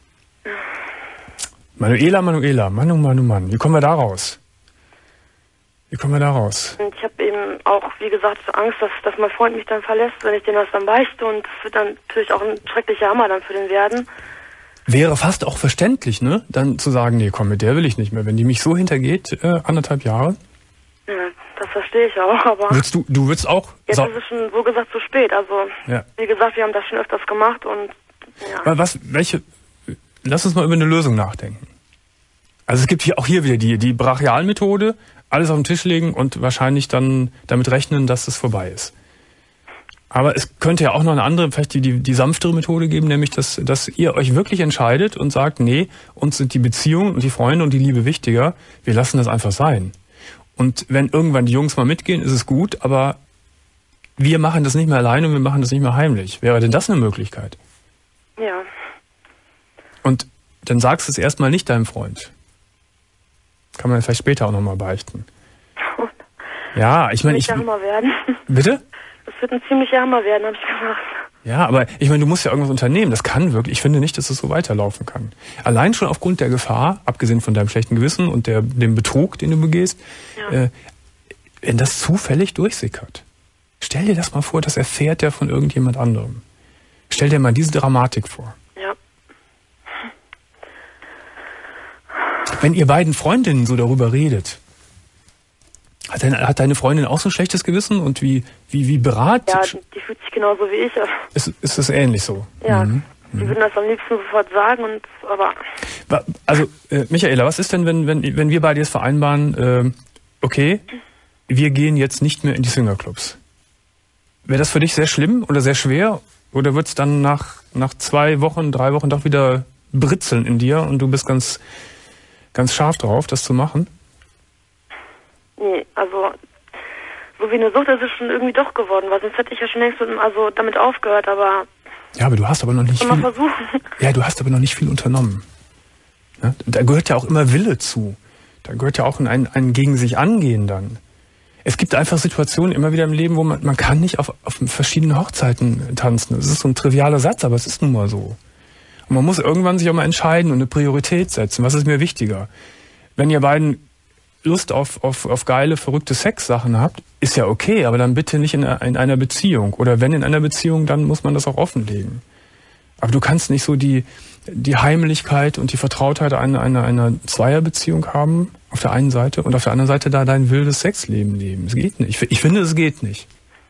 Manuela, Manuela, Mann, oh Mann, oh Mann, wie kommen wir da raus? Wie kommen wir da raus? Und ich habe eben auch, wie gesagt, Angst, dass, dass mein Freund mich dann verlässt, wenn ich dem das dann beichte. Und es wird dann natürlich auch ein schrecklicher Hammer dann für den werden. Wäre fast auch verständlich, ne? Dann zu sagen, nee, komm, mit der will ich nicht mehr. Wenn die mich so hintergeht, äh, anderthalb Jahre. Ja, das verstehe ich auch, aber... Würdest du, du würdest auch... Jetzt ist es schon, so gesagt, zu spät. Also, ja. Wie gesagt, wir haben das schon öfters gemacht und... Ja. Was, welche... Lass uns mal über eine Lösung nachdenken. Also es gibt hier auch hier wieder die, die Brachialmethode, alles auf den Tisch legen und wahrscheinlich dann damit rechnen, dass es vorbei ist. Aber es könnte ja auch noch eine andere, vielleicht die, die, die sanftere Methode geben, nämlich, dass, dass ihr euch wirklich entscheidet und sagt, nee, uns sind die Beziehungen und die Freunde und die Liebe wichtiger, wir lassen das einfach sein. Und wenn irgendwann die Jungs mal mitgehen, ist es gut, aber wir machen das nicht mehr alleine und wir machen das nicht mehr heimlich. Wäre denn das eine Möglichkeit? Ja. Und dann sagst du es erstmal nicht deinem Freund. Kann man vielleicht später auch nochmal beichten. Ja, ich meine, ich... Das wird ein Hammer werden. Bitte? Das wird ein ziemlicher Hammer werden, habe ich gesagt. Ja, aber ich meine, du musst ja irgendwas unternehmen. Das kann wirklich, ich finde nicht, dass es so weiterlaufen kann. Allein schon aufgrund der Gefahr, abgesehen von deinem schlechten Gewissen und der, dem Betrug, den du begehst, ja. äh, wenn das zufällig durchsickert. Stell dir das mal vor, das erfährt der von irgendjemand anderem. Stell dir mal diese Dramatik vor. Ja. Wenn ihr beiden Freundinnen so darüber redet, hat deine, hat deine Freundin auch so ein schlechtes Gewissen und wie, wie, wie beratet? Ja, die, die fühlt sich genauso wie ich. Ist, ist das ähnlich so? Ja, mhm. die würden das am liebsten sofort sagen, und aber... Also, äh, Michaela, was ist denn, wenn, wenn, wenn wir beide jetzt vereinbaren, äh, okay, wir gehen jetzt nicht mehr in die Swingerclubs? Wäre das für dich sehr schlimm oder sehr schwer? Oder wird es dann nach, nach zwei Wochen, drei Wochen doch wieder britzeln in dir und du bist ganz, ganz scharf drauf, das zu machen? Nee, also so wie eine Sucht ist es schon irgendwie doch geworden, weil sonst hätte ich ja schon längst mit, also damit aufgehört, aber... Ja, aber du hast aber noch nicht viel... versuchen. Ja, du hast aber noch nicht viel unternommen. Ja? Da gehört ja auch immer Wille zu. Da gehört ja auch ein, ein gegen sich angehen dann. Es gibt einfach Situationen immer wieder im Leben, wo man, man kann nicht auf, auf verschiedenen Hochzeiten tanzen. Das ist so ein trivialer Satz, aber es ist nun mal so. Und man muss irgendwann sich auch mal entscheiden und eine Priorität setzen. Was ist mir wichtiger? Wenn ihr beiden Lust auf, auf, auf geile, verrückte Sexsachen habt, ist ja okay, aber dann bitte nicht in, in einer Beziehung. Oder wenn in einer Beziehung, dann muss man das auch offenlegen. Aber du kannst nicht so die, die Heimlichkeit und die Vertrautheit einer, einer, einer Zweierbeziehung haben, auf der einen Seite, und auf der anderen Seite da dein wildes Sexleben leben. Es geht nicht. Ich, ich finde, es geht nicht.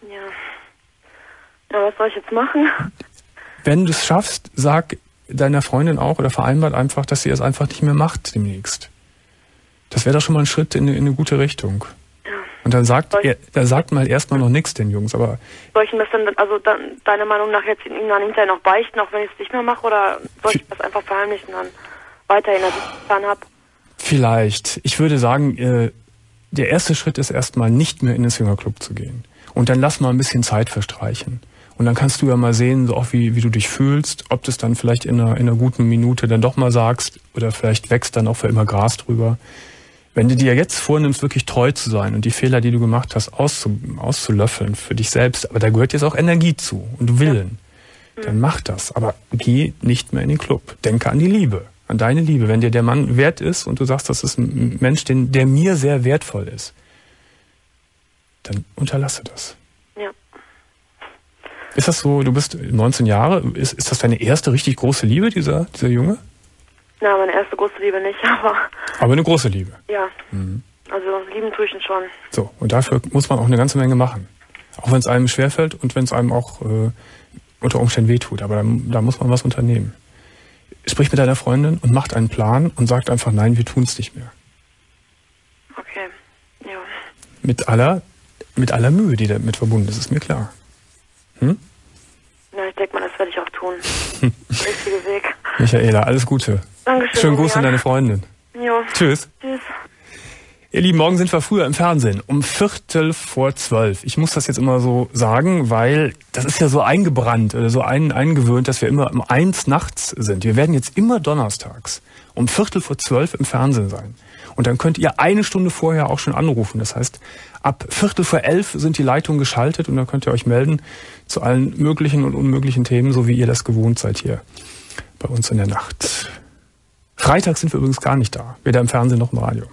Ja. Ja, was soll ich jetzt machen? Wenn du es schaffst, sag deiner Freundin auch oder vereinbart einfach, dass sie es einfach nicht mehr macht demnächst. Das wäre doch schon mal ein Schritt in eine, in eine gute Richtung. Ja. Und dann sagt er, da sagt mal erstmal noch nichts den Jungs, aber... Soll ich das dann, also dann, deiner Meinung nach jetzt ihnen dann hinterher noch beichten, auch wenn ich es nicht mehr mache, oder soll ich das einfach verheimlichen dann weiterhin, dass ich es getan habe? Vielleicht. Ich würde sagen, äh, der erste Schritt ist erstmal nicht mehr in den Swingerclub zu gehen. Und dann lass mal ein bisschen Zeit verstreichen. Und dann kannst du ja mal sehen, so auch wie, wie du dich fühlst, ob du es dann vielleicht in einer, in einer guten Minute dann doch mal sagst, oder vielleicht wächst dann auch für immer Gras drüber. Wenn du dir jetzt vornimmst, wirklich treu zu sein und die Fehler, die du gemacht hast, auszu, auszulöffeln für dich selbst, aber da gehört jetzt auch Energie zu und Willen, ja. Dann mach das. Aber geh nicht mehr in den Club. Denke an die Liebe, an deine Liebe. Wenn dir der Mann wert ist und du sagst, das ist ein Mensch, den, der mir sehr wertvoll ist, dann unterlasse das. Ja. Ist das so, du bist neunzehn Jahre, ist, ist das deine erste richtig große Liebe, dieser, dieser Junge? Na, meine erste große Liebe nicht, aber... Aber eine große Liebe? Ja, mhm. Also lieben tue ich ihn schon. So, und dafür muss man auch eine ganze Menge machen. Auch wenn es einem schwerfällt und wenn es einem auch äh, unter Umständen wehtut. Aber da, da muss man was unternehmen. Sprich mit deiner Freundin und macht einen Plan und sagt einfach, nein, wir tun es nicht mehr. Okay, ja. Mit aller, mit aller Mühe, die damit verbunden ist, ist mir klar. Hm? Ja, ich denke mal, das werde ich auch tun. Der richtige Weg. Michaela, alles Gute. Dankeschön. Schönen Gruß ja. an deine Freundin. Jo. Tschüss. Tschüss. Ihr Lieben, morgen sind wir früher im Fernsehen, um Viertel vor zwölf. Ich muss das jetzt immer so sagen, weil das ist ja so eingebrannt oder so ein, eingewöhnt, dass wir immer um eins nachts sind. Wir werden jetzt immer donnerstags um Viertel vor zwölf im Fernsehen sein. Und dann könnt ihr eine Stunde vorher auch schon anrufen. Das heißt, ab Viertel vor elf sind die Leitungen geschaltet und dann könnt ihr euch melden zu allen möglichen und unmöglichen Themen, so wie ihr das gewohnt seid hier bei uns in der Nacht. Freitag sind wir übrigens gar nicht da, weder im Fernsehen noch im Radio.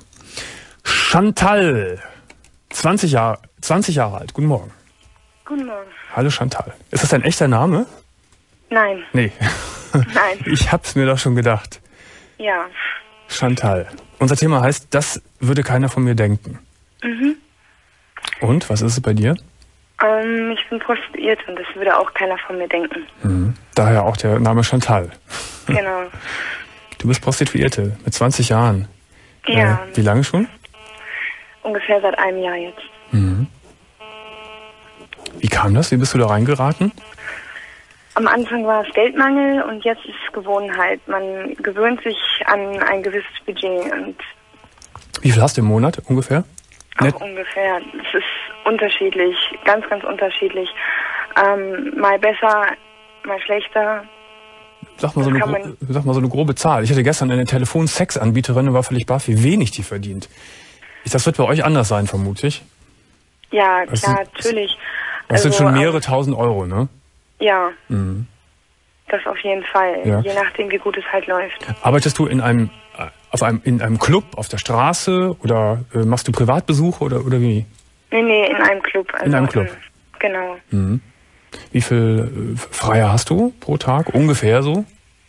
Chantal, zwanzig Jahre, zwanzig Jahre alt. Guten Morgen. Guten Morgen. Hallo Chantal. Ist das dein echter Name? Nein. Nee. Nein. Ich hab's mir doch schon gedacht. Ja. Chantal. Unser Thema heißt, das würde keiner von mir denken. Mhm. Und, was ist es bei dir? Ähm, ich bin prostituiert und das würde auch keiner von mir denken. Mhm. Daher auch der Name Chantal. Genau. Du bist Prostituierte mit zwanzig Jahren. Ja. Äh, wie lange schon? Ungefähr seit einem Jahr jetzt. Mhm. Wie kam das? Wie bist du da reingeraten? Am Anfang war es Geldmangel und jetzt ist es Gewohnheit. Man gewöhnt sich an ein gewisses Budget und Wie viel hast du im Monat ungefähr? auch Net- ungefähr. Es ist unterschiedlich, ganz, ganz unterschiedlich. Ähm, mal besser, mal schlechter. Sag mal, so eine, kann gro- sag mal so eine grobe Zahl. Ich hatte gestern eine Telefonsexanbieterin und war völlig baff, wie wenig die verdient. Ich, das wird bei euch anders sein, vermute ich. Ja, Das klar, sind- natürlich. Das sind Also, schon mehrere ähm, tausend Euro, ne? Ja, Mhm. das auf jeden Fall. Ja. Je nachdem, wie gut es halt läuft. Arbeitest du in einem, äh, auf einem, in einem Club, auf der Straße oder äh, machst du Privatbesuche oder, oder wie? Nee, nee, in einem Club. Also, In einem Club. ähm, Genau. Mhm. Wie viel äh, Freier hast du pro Tag? Ungefähr so?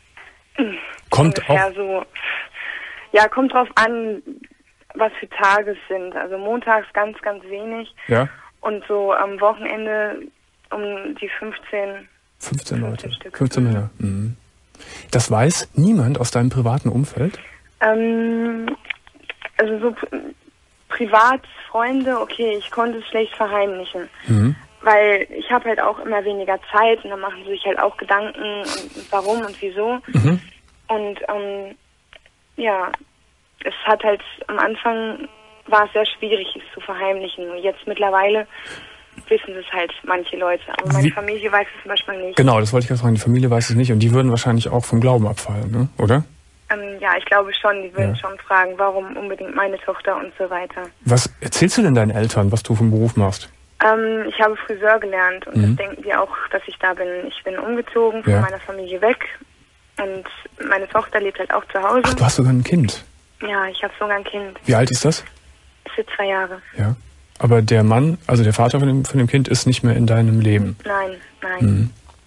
Kommt Ungefähr auch. so. Ja, kommt drauf an, was für Tage es sind. Also montags ganz, ganz wenig. Ja? Und so am Wochenende um die fünfzehn. fünfzehn Leute. fünfzehn Stück. fünfzehn Männer. Mhm. Das weiß niemand aus deinem privaten Umfeld? Ähm, also so pri- privat, Freunde, okay, ich konnte es schlecht verheimlichen. Mhm. Weil ich habe halt auch immer weniger Zeit und dann machen sie sich halt auch Gedanken und, und warum und wieso. Mhm. Und ähm, ja, es hat halt am Anfang war es sehr schwierig, es zu verheimlichen. Und jetzt mittlerweile wissen es halt manche Leute. Aber meine Wie- Familie weiß es zum Beispiel nicht. Genau, das wollte ich gerade sagen. Die Familie weiß es nicht und die würden wahrscheinlich auch vom Glauben abfallen, ne? Oder? Ähm, ja, ich glaube schon, die würden Ja. schon fragen, warum unbedingt meine Tochter und so weiter. Was erzählst du denn deinen Eltern, was du vom Beruf machst? Ähm, ich habe Friseur gelernt und Mhm. das denken die auch, dass ich da bin. Ich bin umgezogen von Ja. meiner Familie weg und meine Tochter lebt halt auch zu Hause. Ach, du hast sogar ein Kind. Ja, ich habe sogar ein Kind. Wie alt ist das? Ist jetzt zwei Jahre. Ja. Aber der Mann, also der Vater von dem, von dem Kind ist nicht mehr in deinem Leben. Nein, nein. Mhm.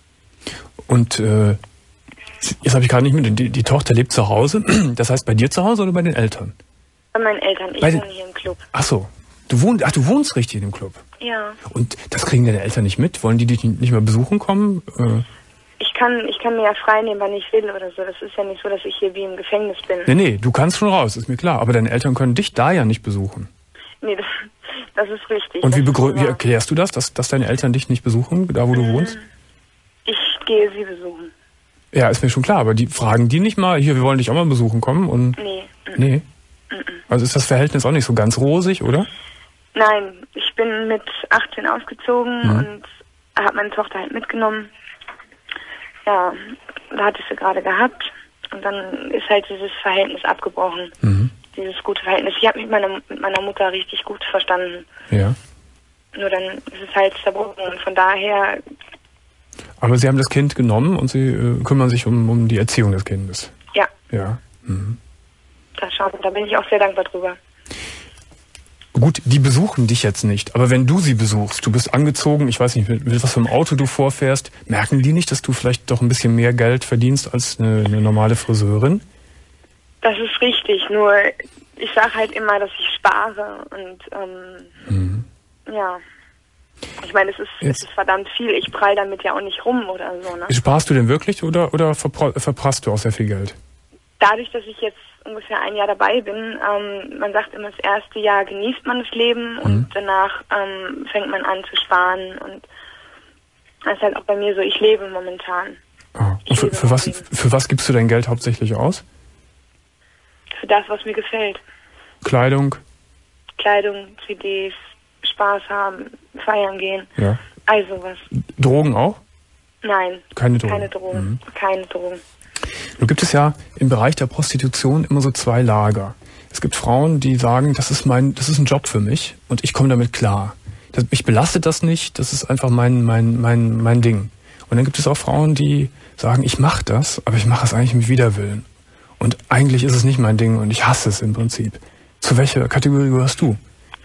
Und äh, jetzt habe ich gerade nicht mit, die, die Tochter lebt zu Hause. Das heißt bei dir zu Hause oder bei den Eltern? Bei meinen Eltern. Ich Bei den- wohne hier im Club. Ach so. Du wohnst, ach, du wohnst richtig in dem Club. Ja. Und das kriegen deine Eltern nicht mit? Wollen die dich nicht mehr besuchen kommen? Äh, Ich kann, ich kann mir ja frei nehmen, wann ich will oder so. Das ist ja nicht so, dass ich hier wie im Gefängnis bin. nee, nee, du kannst schon raus, ist mir klar. Aber deine Eltern können dich da ja nicht besuchen. Nee, das, das ist richtig. Und wie, Das ist begrü- wie wahr. erklärst du das, dass, dass deine Eltern dich nicht besuchen, da wo du wohnst? Ich gehe sie besuchen. Ja, ist mir schon klar, aber die fragen die nicht mal, hier, wir wollen dich auch mal besuchen kommen und. Nee. mm. Nee. Also ist das Verhältnis auch nicht so ganz rosig, oder? Nein, ich bin mit achtzehn ausgezogen Mhm. und habe meine Tochter halt mitgenommen. Ja, da hatte ich sie gerade gehabt. Und dann ist halt dieses Verhältnis abgebrochen. Mhm. Dieses gute Verhältnis. Ich habe mich mit meiner, mit meiner Mutter richtig gut verstanden. Ja. Nur dann ist es halt zerbrochen. Und von daher, Aber sie haben das Kind genommen und sie äh, kümmern sich um, um die Erziehung des Kindes. ja, Ja. Mhm. das schaut, da bin ich auch sehr dankbar drüber. Gut, die besuchen dich jetzt nicht, aber wenn du sie besuchst, du bist angezogen, ich weiß nicht, mit, mit was für einem Auto du vorfährst, merken die nicht, dass du vielleicht doch ein bisschen mehr Geld verdienst als eine, eine normale Friseurin? Das ist richtig, nur ich sage halt immer, dass ich spare und ähm, Mhm. ja. Ich meine, es ist, Jetzt- es ist verdammt viel. Ich prall damit ja auch nicht rum oder so, ne? Sparst du denn wirklich oder, oder verpro- verprasst du auch sehr viel Geld? Dadurch, dass ich jetzt ungefähr ein Jahr dabei bin, ähm, man sagt immer, das erste Jahr genießt man das Leben und danach ähm, fängt man an zu sparen und das ist halt auch bei mir so, ich lebe momentan. Ah. Und für, für, was, für was gibst du dein Geld hauptsächlich aus? Für das, was mir gefällt. Kleidung? Kleidung, C Ds, Spaß haben, feiern gehen. Ja. Also was. Drogen auch? Nein. Keine Drogen? Keine Drogen. Mhm. Keine Drogen. Nun gibt es ja im Bereich der Prostitution immer so zwei Lager. Es gibt Frauen, die sagen, das ist mein, das ist ein Job für mich und ich komme damit klar. Das, mich belastet das nicht, das ist einfach mein, mein, mein, mein Ding. Und dann gibt es auch Frauen, die sagen, ich mache das, aber ich mache es eigentlich mit Widerwillen. Und eigentlich ist es nicht mein Ding und ich hasse es im Prinzip. Zu welcher Kategorie gehörst du?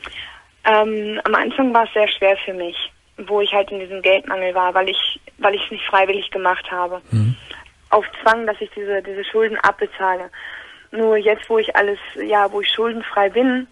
Ähm, am Anfang war es sehr schwer für mich, wo ich halt in diesem Geldmangel war, weil ich, weil ich es nicht freiwillig gemacht habe. Mhm. Auf Zwang, dass ich diese, diese Schulden abbezahle. Nur jetzt, wo ich alles, ja, wo ich schuldenfrei bin,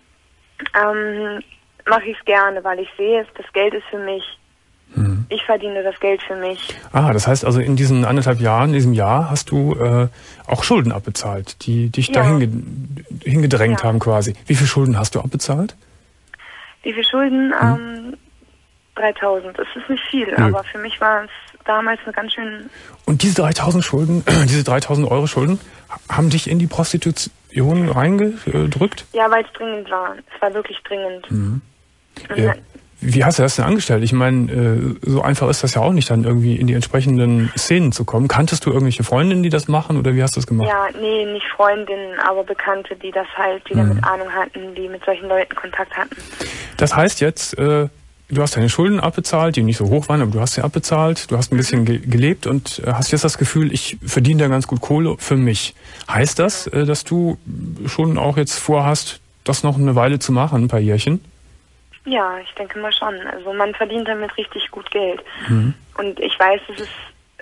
ähm, mache ich es gerne, weil ich sehe, das Geld ist für mich. Hm. Ich verdiene das Geld für mich. Ah, das heißt also in diesen anderthalb Jahren, in diesem Jahr hast du äh, auch Schulden abbezahlt, die dich ja. da hinge hingedrängt ja. haben quasi. Wie viele Schulden hast du abbezahlt? Wie viele Schulden? Hm. Ähm, dreitausend. Das ist nicht viel, Nö. aber für mich war es damals eine ganz schön... Und diese dreitausend Schulden, diese dreitausend Euro Schulden, haben dich in die Prostitution reingedrückt? Ja, weil es dringend war. Es war wirklich dringend. Mhm. Äh, wie hast du das denn angestellt? Ich meine, äh, so einfach ist das ja auch nicht, dann irgendwie in die entsprechenden Szenen zu kommen. Kanntest du irgendwelche Freundinnen, die das machen, oder wie hast du das gemacht? Ja, nee, nicht Freundinnen, aber Bekannte, die das halt, die mhm. damit Ahnung hatten, die mit solchen Leuten Kontakt hatten. Das heißt jetzt... Äh, Du hast deine Schulden abbezahlt, die nicht so hoch waren, aber du hast sie abbezahlt. Du hast ein bisschen ge gelebt und hast jetzt das Gefühl, ich verdiene da ganz gut Kohle für mich. Heißt das, dass du schon auch jetzt vorhast, das noch eine Weile zu machen, ein paar Jährchen? Ja, ich denke mal schon. Also man verdient damit richtig gut Geld. Mhm. Und ich weiß, es ist,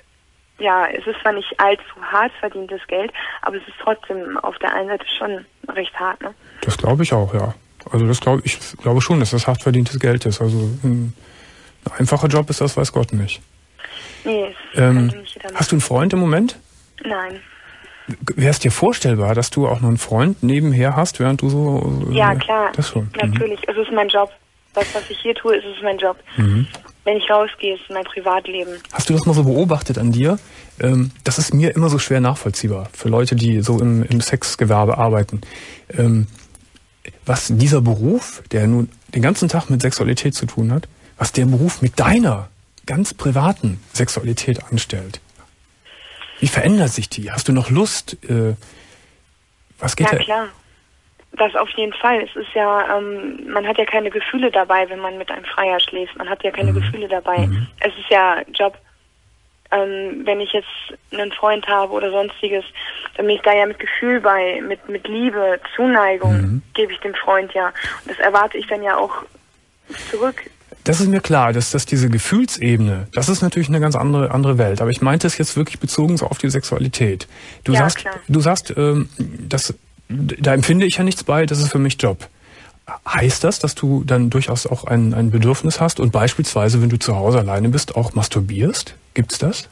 ja, es ist zwar nicht allzu hart verdientes Geld, aber es ist trotzdem auf der einen Seite schon recht hart, ne? Das glaube ich auch, ja. Also das glaube ich glaube schon, dass das hart verdientes Geld ist. Also ein, ein einfacher Job ist das, weiß Gott nicht. Nee, es ähm, nicht hast du einen Freund im Moment? Nein. Wäre es dir vorstellbar, dass du auch noch einen Freund nebenher hast, während du so... Ja, klar. Das schon. Natürlich. Mhm. Es ist mein Job. Das, was ich hier tue, ist es mein Job. Mhm. Wenn ich rausgehe, ist es mein Privatleben. Hast du das mal so beobachtet an dir? Ähm, das ist mir immer so schwer nachvollziehbar für Leute, die so im, im Sexgewerbe arbeiten. Ähm, was dieser Beruf, der nun den ganzen Tag mit Sexualität zu tun hat, was der Beruf mit deiner ganz privaten Sexualität anstellt. Wie verändert sich die? Hast du noch Lust? Äh, was geht ja, da? Klar. Das auf jeden Fall. Es ist ja, ähm, man hat ja keine Gefühle dabei, wenn man mit einem Freier schläft. Man hat ja keine mhm. Gefühle dabei. Mhm. Es ist ja Job. Ähm, wenn ich jetzt einen Freund habe oder sonstiges, dann bin ich da ja mit Gefühl bei, mit, mit Liebe, Zuneigung mhm. gebe ich dem Freund ja. Und das erwarte ich dann ja auch zurück. Das ist mir klar, dass, dass diese Gefühlsebene, das ist natürlich eine ganz andere, andere Welt. Aber ich meinte es jetzt wirklich bezogen so auf die Sexualität. Du ja, sagst, klar. du sagst, ähm, das, da empfinde ich ja nichts bei, das ist für mich Job. Heißt das, dass du dann durchaus auch ein, ein Bedürfnis hast und beispielsweise, wenn du zu Hause alleine bist, auch masturbierst? Gibt's das?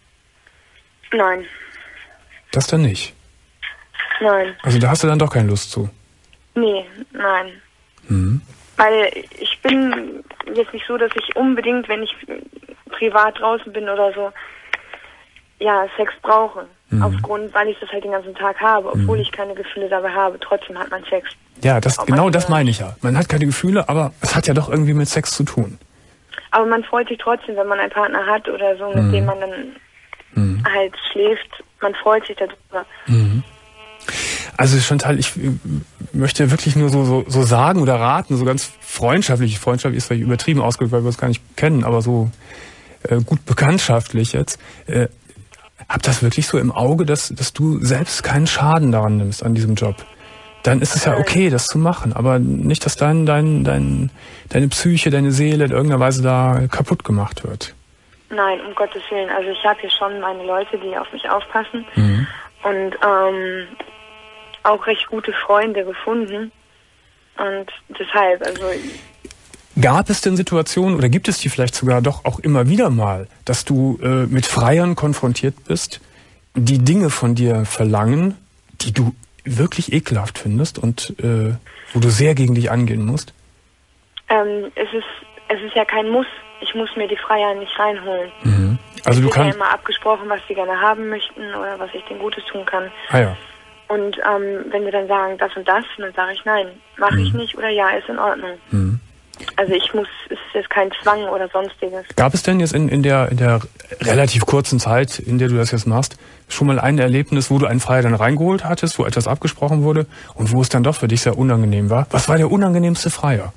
Nein. Das dann nicht? Nein. Also da hast du dann doch keine Lust zu? Nee, nein. Mhm. Weil ich bin jetzt nicht so, dass ich unbedingt, wenn ich privat draußen bin oder so, ja, Sex brauche. Mhm. Aufgrund, weil ich das halt den ganzen Tag habe, obwohl mhm. ich keine Gefühle dabei habe. Trotzdem hat man Sex. Ja, das, genau das meine ich ja. Man hat keine Gefühle, aber es hat ja doch irgendwie mit Sex zu tun. Aber man freut sich trotzdem, wenn man einen Partner hat oder so, mit mhm. dem man dann mhm. halt schläft. Man freut sich darüber. Mhm. Also Chantal, ich möchte wirklich nur so, so, so sagen oder raten, so ganz freundschaftlich. Freundschaftlich ist vielleicht übertrieben ausgedrückt, weil wir uns gar nicht kennen, aber so äh, gut bekanntschaftlich jetzt. Äh, hab das wirklich so im Auge, dass, dass du selbst keinen Schaden daran nimmst an diesem Job. Dann ist es ja okay, das zu machen, aber nicht, dass dein, dein, dein, deine Psyche, deine Seele in irgendeiner Weise da kaputt gemacht wird. Nein, um Gottes Willen. Also ich habe hier schon meine Leute, die auf mich aufpassen mhm. und ähm, auch recht gute Freunde gefunden und deshalb, also... Gab es denn Situationen oder gibt es die vielleicht sogar doch auch immer wieder mal, dass du äh, mit Freiern konfrontiert bist, die Dinge von dir verlangen, die du wirklich ekelhaft findest und äh, wo du sehr gegen dich angehen musst? Ähm, es ist es ist ja kein Muss. Ich muss mir die Freier nicht reinholen. Mhm. Also du es wird kannst ja immer abgesprochen, was sie gerne haben möchten oder was ich denen Gutes tun kann. Ah ja. Und ähm, wenn wir dann sagen, das und das, dann sage ich nein, mache ich Mhm. nicht oder ja, ist in Ordnung. Mhm. Also ich muss, es ist jetzt kein Zwang oder sonstiges. Gab es denn jetzt in, in, der, in der relativ kurzen Zeit, in der du das jetzt machst, schon mal ein Erlebnis, wo du einen Freier dann reingeholt hattest, wo etwas abgesprochen wurde und wo es dann doch für dich sehr unangenehm war? Was war der unangenehmste Freier?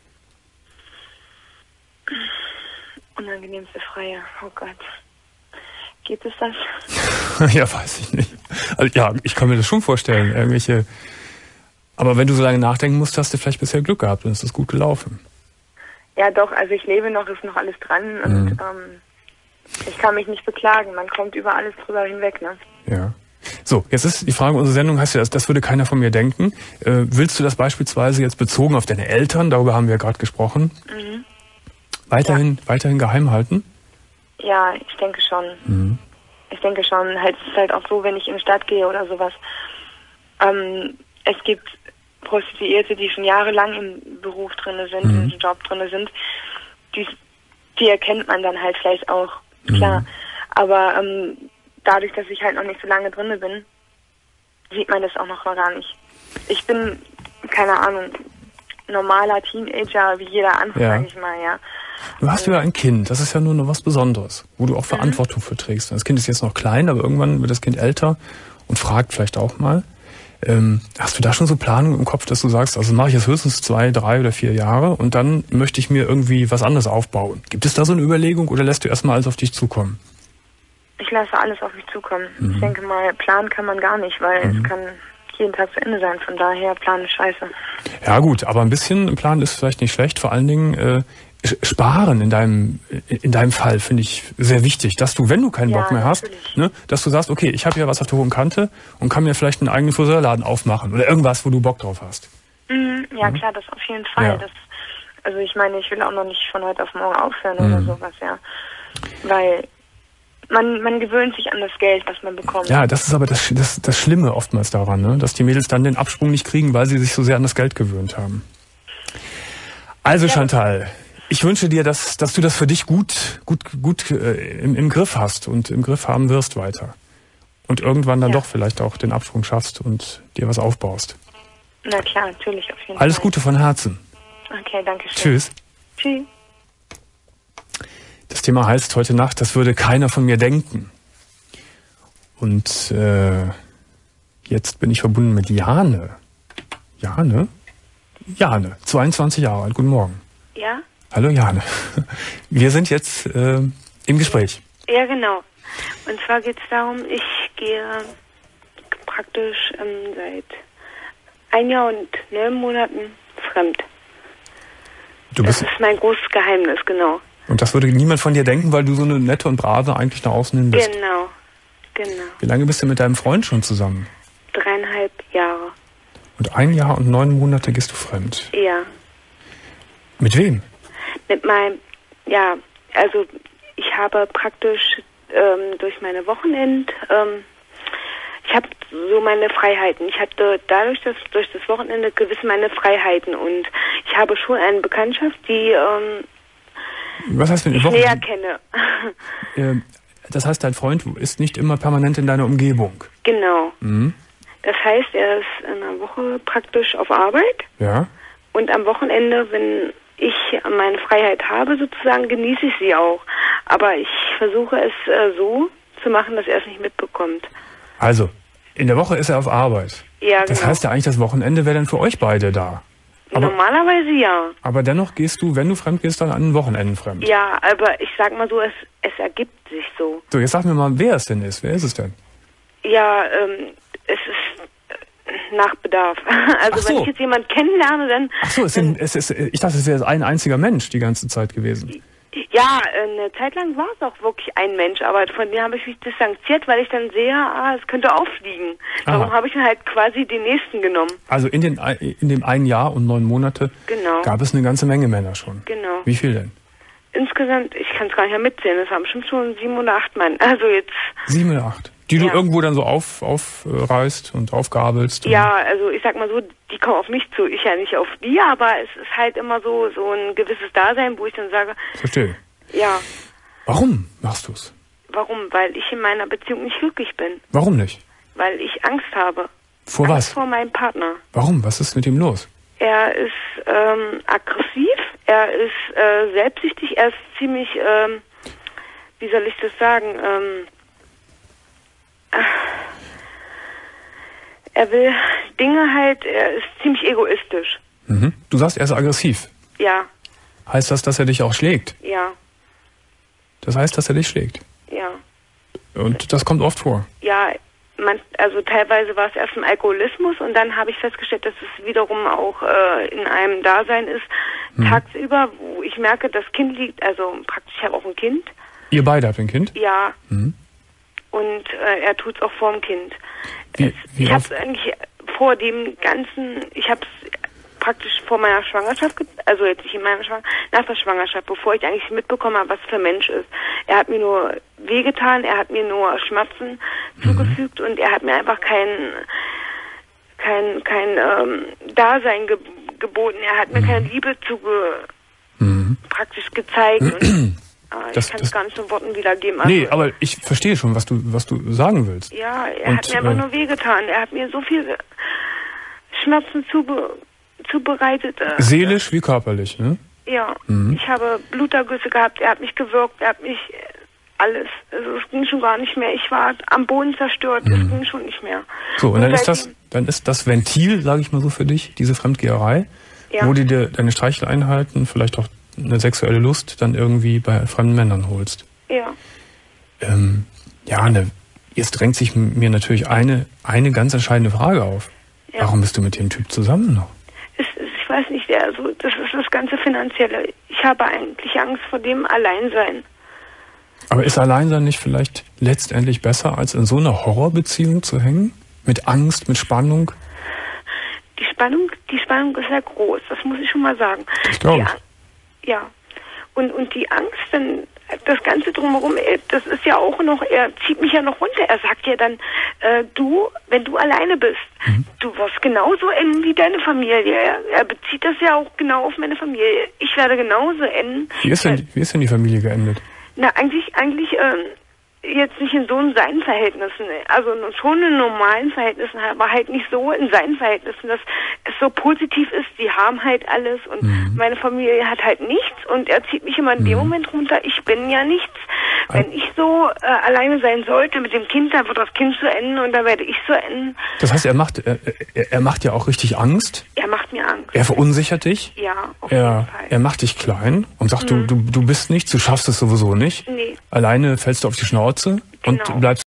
Unangenehmste Freier, oh Gott. Gibt es das? Ja, weiß ich nicht. Also, ja, ich kann mir das schon vorstellen. Irgendwelche. Aber wenn du so lange nachdenken musst, hast du vielleicht bisher Glück gehabt und es ist gut gelaufen. Ja doch, also ich lebe noch, ist noch alles dran und Mhm. ähm, ich kann mich nicht beklagen. Man kommt über alles drüber hinweg, ne? Ja. So, jetzt ist die Frage, unsere Sendung heißt ja, das, das würde keiner von mir denken. Äh, willst du das beispielsweise jetzt bezogen auf deine Eltern, darüber haben wir ja gerade gesprochen, Mhm. weiterhin, weiterhin geheim halten? Ja, ich denke schon. Mhm. Ich denke schon. Halt, es ist halt auch so, wenn ich in die Stadt gehe oder sowas. Ähm, es gibt Prostituierte, die schon jahrelang im Beruf drinne sind, Mhm. im Job drinne sind. Die, die erkennt man dann halt vielleicht auch, klar. Mhm. Aber ähm, dadurch, dass ich halt noch nicht so lange drinne bin, sieht man das auch noch mal gar nicht. Ich bin, keine Ahnung, normaler Teenager wie jeder andere, Ja. sag ich mal, ja. Du hast ja ein Kind, das ist ja nur noch was Besonderes, wo du auch Verantwortung für trägst. Das Kind ist jetzt noch klein, aber irgendwann wird das Kind älter und fragt vielleicht auch mal. Ähm, hast du da schon so Planung im Kopf, dass du sagst, also mache ich jetzt höchstens zwei, drei oder vier Jahre und dann möchte ich mir irgendwie was anderes aufbauen? Gibt es da so eine Überlegung oder lässt du erstmal alles auf dich zukommen? Ich lasse alles auf mich zukommen. Mhm. Ich denke mal, planen kann man gar nicht, weil Mhm. es kann jeden Tag zu Ende sein. Von daher, planen ist scheiße. Ja gut, aber ein bisschen Plan ist vielleicht nicht schlecht. Vor allen Dingen äh, Sparen in deinem in deinem Fall finde ich sehr wichtig, dass du, wenn du keinen Ja, Bock mehr hast, natürlich. ne, dass du sagst, okay, ich habe ja was auf der hohen Kante und kann mir vielleicht einen eigenen Friseurladen aufmachen oder irgendwas, wo du Bock drauf hast. Mhm. Ja, klar, das auf jeden Fall. Ja. Das, also ich meine, ich will auch noch nicht von heute auf morgen aufhören Mhm. oder sowas, ja. Weil man, man gewöhnt sich an das Geld, was man bekommt. Ja, das ist aber das, das, das Schlimme oftmals daran, ne, dass die Mädels dann den Absprung nicht kriegen, weil sie sich so sehr an das Geld gewöhnt haben. Also Ja. Chantal, ich wünsche dir, dass, dass du das für dich gut, gut, gut äh, im, im Griff hast und im Griff haben wirst weiter. Und irgendwann dann Ja. doch vielleicht auch den Absprung schaffst und dir was aufbaust. Na klar, natürlich, auf jeden Alles Fall. Gute von Herzen. Okay, danke schön. Tschüss. Tschüss. Das Thema heißt heute Nacht, das würde keiner von mir denken. Und äh, jetzt bin ich verbunden mit Jane. Jane? Jane, zweiundzwanzig Jahre alt. Guten Morgen. Ja? Hallo Jane. Wir sind jetzt äh, im Gespräch. Ja, genau. Und zwar geht es darum, ich gehe praktisch ähm, seit ein Jahr und neun Monaten fremd. Du Das bist, ist mein großes Geheimnis, genau. und das würde niemand von dir denken, weil du so eine nette und brave eigentlich nach außen hin bist. Genau, genau. Wie lange bist du mit deinem Freund schon zusammen? Dreieinhalb Jahre. Und ein Jahr und neun Monate gehst du fremd. Ja. Mit wem? Mit meinem, ja, also ich habe praktisch ähm, durch meine Wochenend, ähm, ich habe so meine Freiheiten. Ich hatte dadurch, dass durch das Wochenende gewiss meine Freiheiten und ich habe schon eine Bekanntschaft, die ähm, Was heißt denn ich Wochen? näher kenne. Äh, Das heißt, dein Freund ist nicht immer permanent in deiner Umgebung. Genau. Mhm. Das heißt, er ist in der Woche praktisch auf Arbeit Ja. und am Wochenende, wenn ich meine Freiheit habe, sozusagen, genieße ich sie auch. Aber ich versuche es äh, so zu machen, dass er es nicht mitbekommt. Also, in der Woche ist er auf Arbeit. Ja, Das genau. heißt ja eigentlich, das Wochenende wäre dann für euch beide da. Aber, Normalerweise ja. aber dennoch gehst du, wenn du fremd gehst, dann an den Wochenenden fremd. Ja, aber ich sag mal so, es, es ergibt sich so. So, jetzt sag mir mal, wer es denn ist. Wer ist es denn? Ja, ähm, es ist äh, nach Bedarf. Also Ach so. wenn ich jetzt jemanden kennenlerne, dann... Ach so, es sind, es ist, ich dachte, es wäre ein einziger Mensch die ganze Zeit gewesen. Ja, eine Zeit lang war es auch wirklich ein Mensch, aber von dem habe ich mich distanziert, weil ich dann sehe, ah, es könnte auffliegen. Darum Aha. habe ich dann halt quasi den nächsten genommen. Also in, den, in dem einen Jahr und neun Monate Genau. gab es eine ganze Menge Männer schon. Genau. Wie viel denn? Insgesamt, ich kann es gar nicht mehr mitzählen, das waren bestimmt schon sieben oder acht Mann. Also jetzt, Sieben oder acht? Die du Ja. irgendwo dann so auf, aufreißt und aufgabelst? Und ja, also ich sag mal so, die kommen auf mich zu, ich ja nicht auf die, aber es ist halt immer so, so ein gewisses Dasein, wo ich dann sage, Verstehe. ja, Warum machst du's? Warum? Weil ich in meiner Beziehung nicht glücklich bin. Warum nicht? Weil ich Angst habe. Vor Angst was? Vor meinem Partner. Warum? Was ist mit ihm los? Er ist ähm, aggressiv, er ist äh, selbstsüchtig, er ist ziemlich, ähm, wie soll ich das sagen, ähm, er will Dinge halt, er ist ziemlich egoistisch. Mhm. Du sagst, er ist aggressiv. Ja. Heißt das, dass er dich auch schlägt? Ja. Das heißt, dass er dich schlägt? Ja. Und das kommt oft vor? Ja, man, also teilweise war es erst im Alkoholismus und dann habe ich festgestellt, dass es wiederum auch äh, in einem Dasein ist, mhm. tagsüber, wo ich merke, das Kind liegt, also praktisch, ich habe auch ein Kind. Ihr beide habt ein Kind? Ja. Mhm. Und äh, er tut es auch vor dem Kind. Wie, es, wie ich habe es eigentlich vor dem ganzen, ich habe es praktisch vor meiner Schwangerschaft, also jetzt nicht in meiner Schwangerschaft, nach der Schwangerschaft, bevor ich eigentlich mitbekommen habe, was für ein Mensch ist. Er hat mir nur wehgetan, er hat mir nur Schmerzen mhm. zugefügt und er hat mir einfach kein, kein, kein ähm, Dasein ge geboten. Er hat mir mhm. keine Liebe zuge mhm. praktisch gezeigt. Und, äh, das, ich kann das, es gar nicht in Worten wiedergeben. Also, nee, aber ich verstehe schon, was du, was du sagen willst. Ja, er und, hat mir einfach äh, nur wehgetan. Er hat mir so viel Schmerzen zuge zubereitet. Äh, Seelisch wie körperlich, ne? Ja, mhm. ich habe Blutergüsse gehabt, er hat mich gewürgt, er hat mich alles, also es ging schon gar nicht mehr. Ich war am Boden zerstört, mhm. es ging schon nicht mehr. So, und, und dann ist das, ihm, dann ist das Ventil, sage ich mal so für dich, diese Fremdgeherei, ja. wo du dir deine Streicheleinheiten, vielleicht auch eine sexuelle Lust dann irgendwie bei fremden Männern holst. Ja. Ähm, ja, ne, jetzt drängt sich mir natürlich eine, eine ganz entscheidende Frage auf. Ja. Warum bist du mit dem Typ zusammen noch? Es, es, ich weiß nicht, der, also, das ist das ganze Finanzielle. Ich habe eigentlich Angst vor dem Alleinsein. Aber ist Alleinsein nicht vielleicht letztendlich besser, als in so einer Horrorbeziehung zu hängen? Mit Angst, mit Spannung? Die Spannung, die Spannung ist ja groß, das muss ich schon mal sagen. Ich glaube. Ja. Und, und die Angst, dann das Ganze drumherum, das ist ja auch noch, er zieht mich ja noch runter. Er sagt ja dann, äh, du, wenn du alleine bist, mhm. du wirst genauso enden wie deine Familie. Er, er bezieht das ja auch genau auf meine Familie. Ich werde genauso enden. Wie ist denn, wie ist denn die Familie geendet? Na, eigentlich, eigentlich, ähm, jetzt nicht in so seinen Verhältnissen, also schon in normalen Verhältnissen, aber halt nicht so in seinen Verhältnissen, dass es so positiv ist, die haben halt alles und mhm. meine Familie hat halt nichts und er zieht mich immer in dem mhm. Moment runter, ich bin ja nichts. Wenn ich so äh, alleine sein sollte mit dem Kind, dann wird das Kind so enden und dann werde ich so enden. Das heißt, er macht, er, er macht ja auch richtig Angst? Er macht mir Angst. Er verunsichert dich? Ja, auf er, jeden Fall. Er macht dich klein und sagt, mhm. du, du, du bist nichts, du schaffst es sowieso nicht. Nee. Alleine fällst du auf die Schnauze genau. und bleibst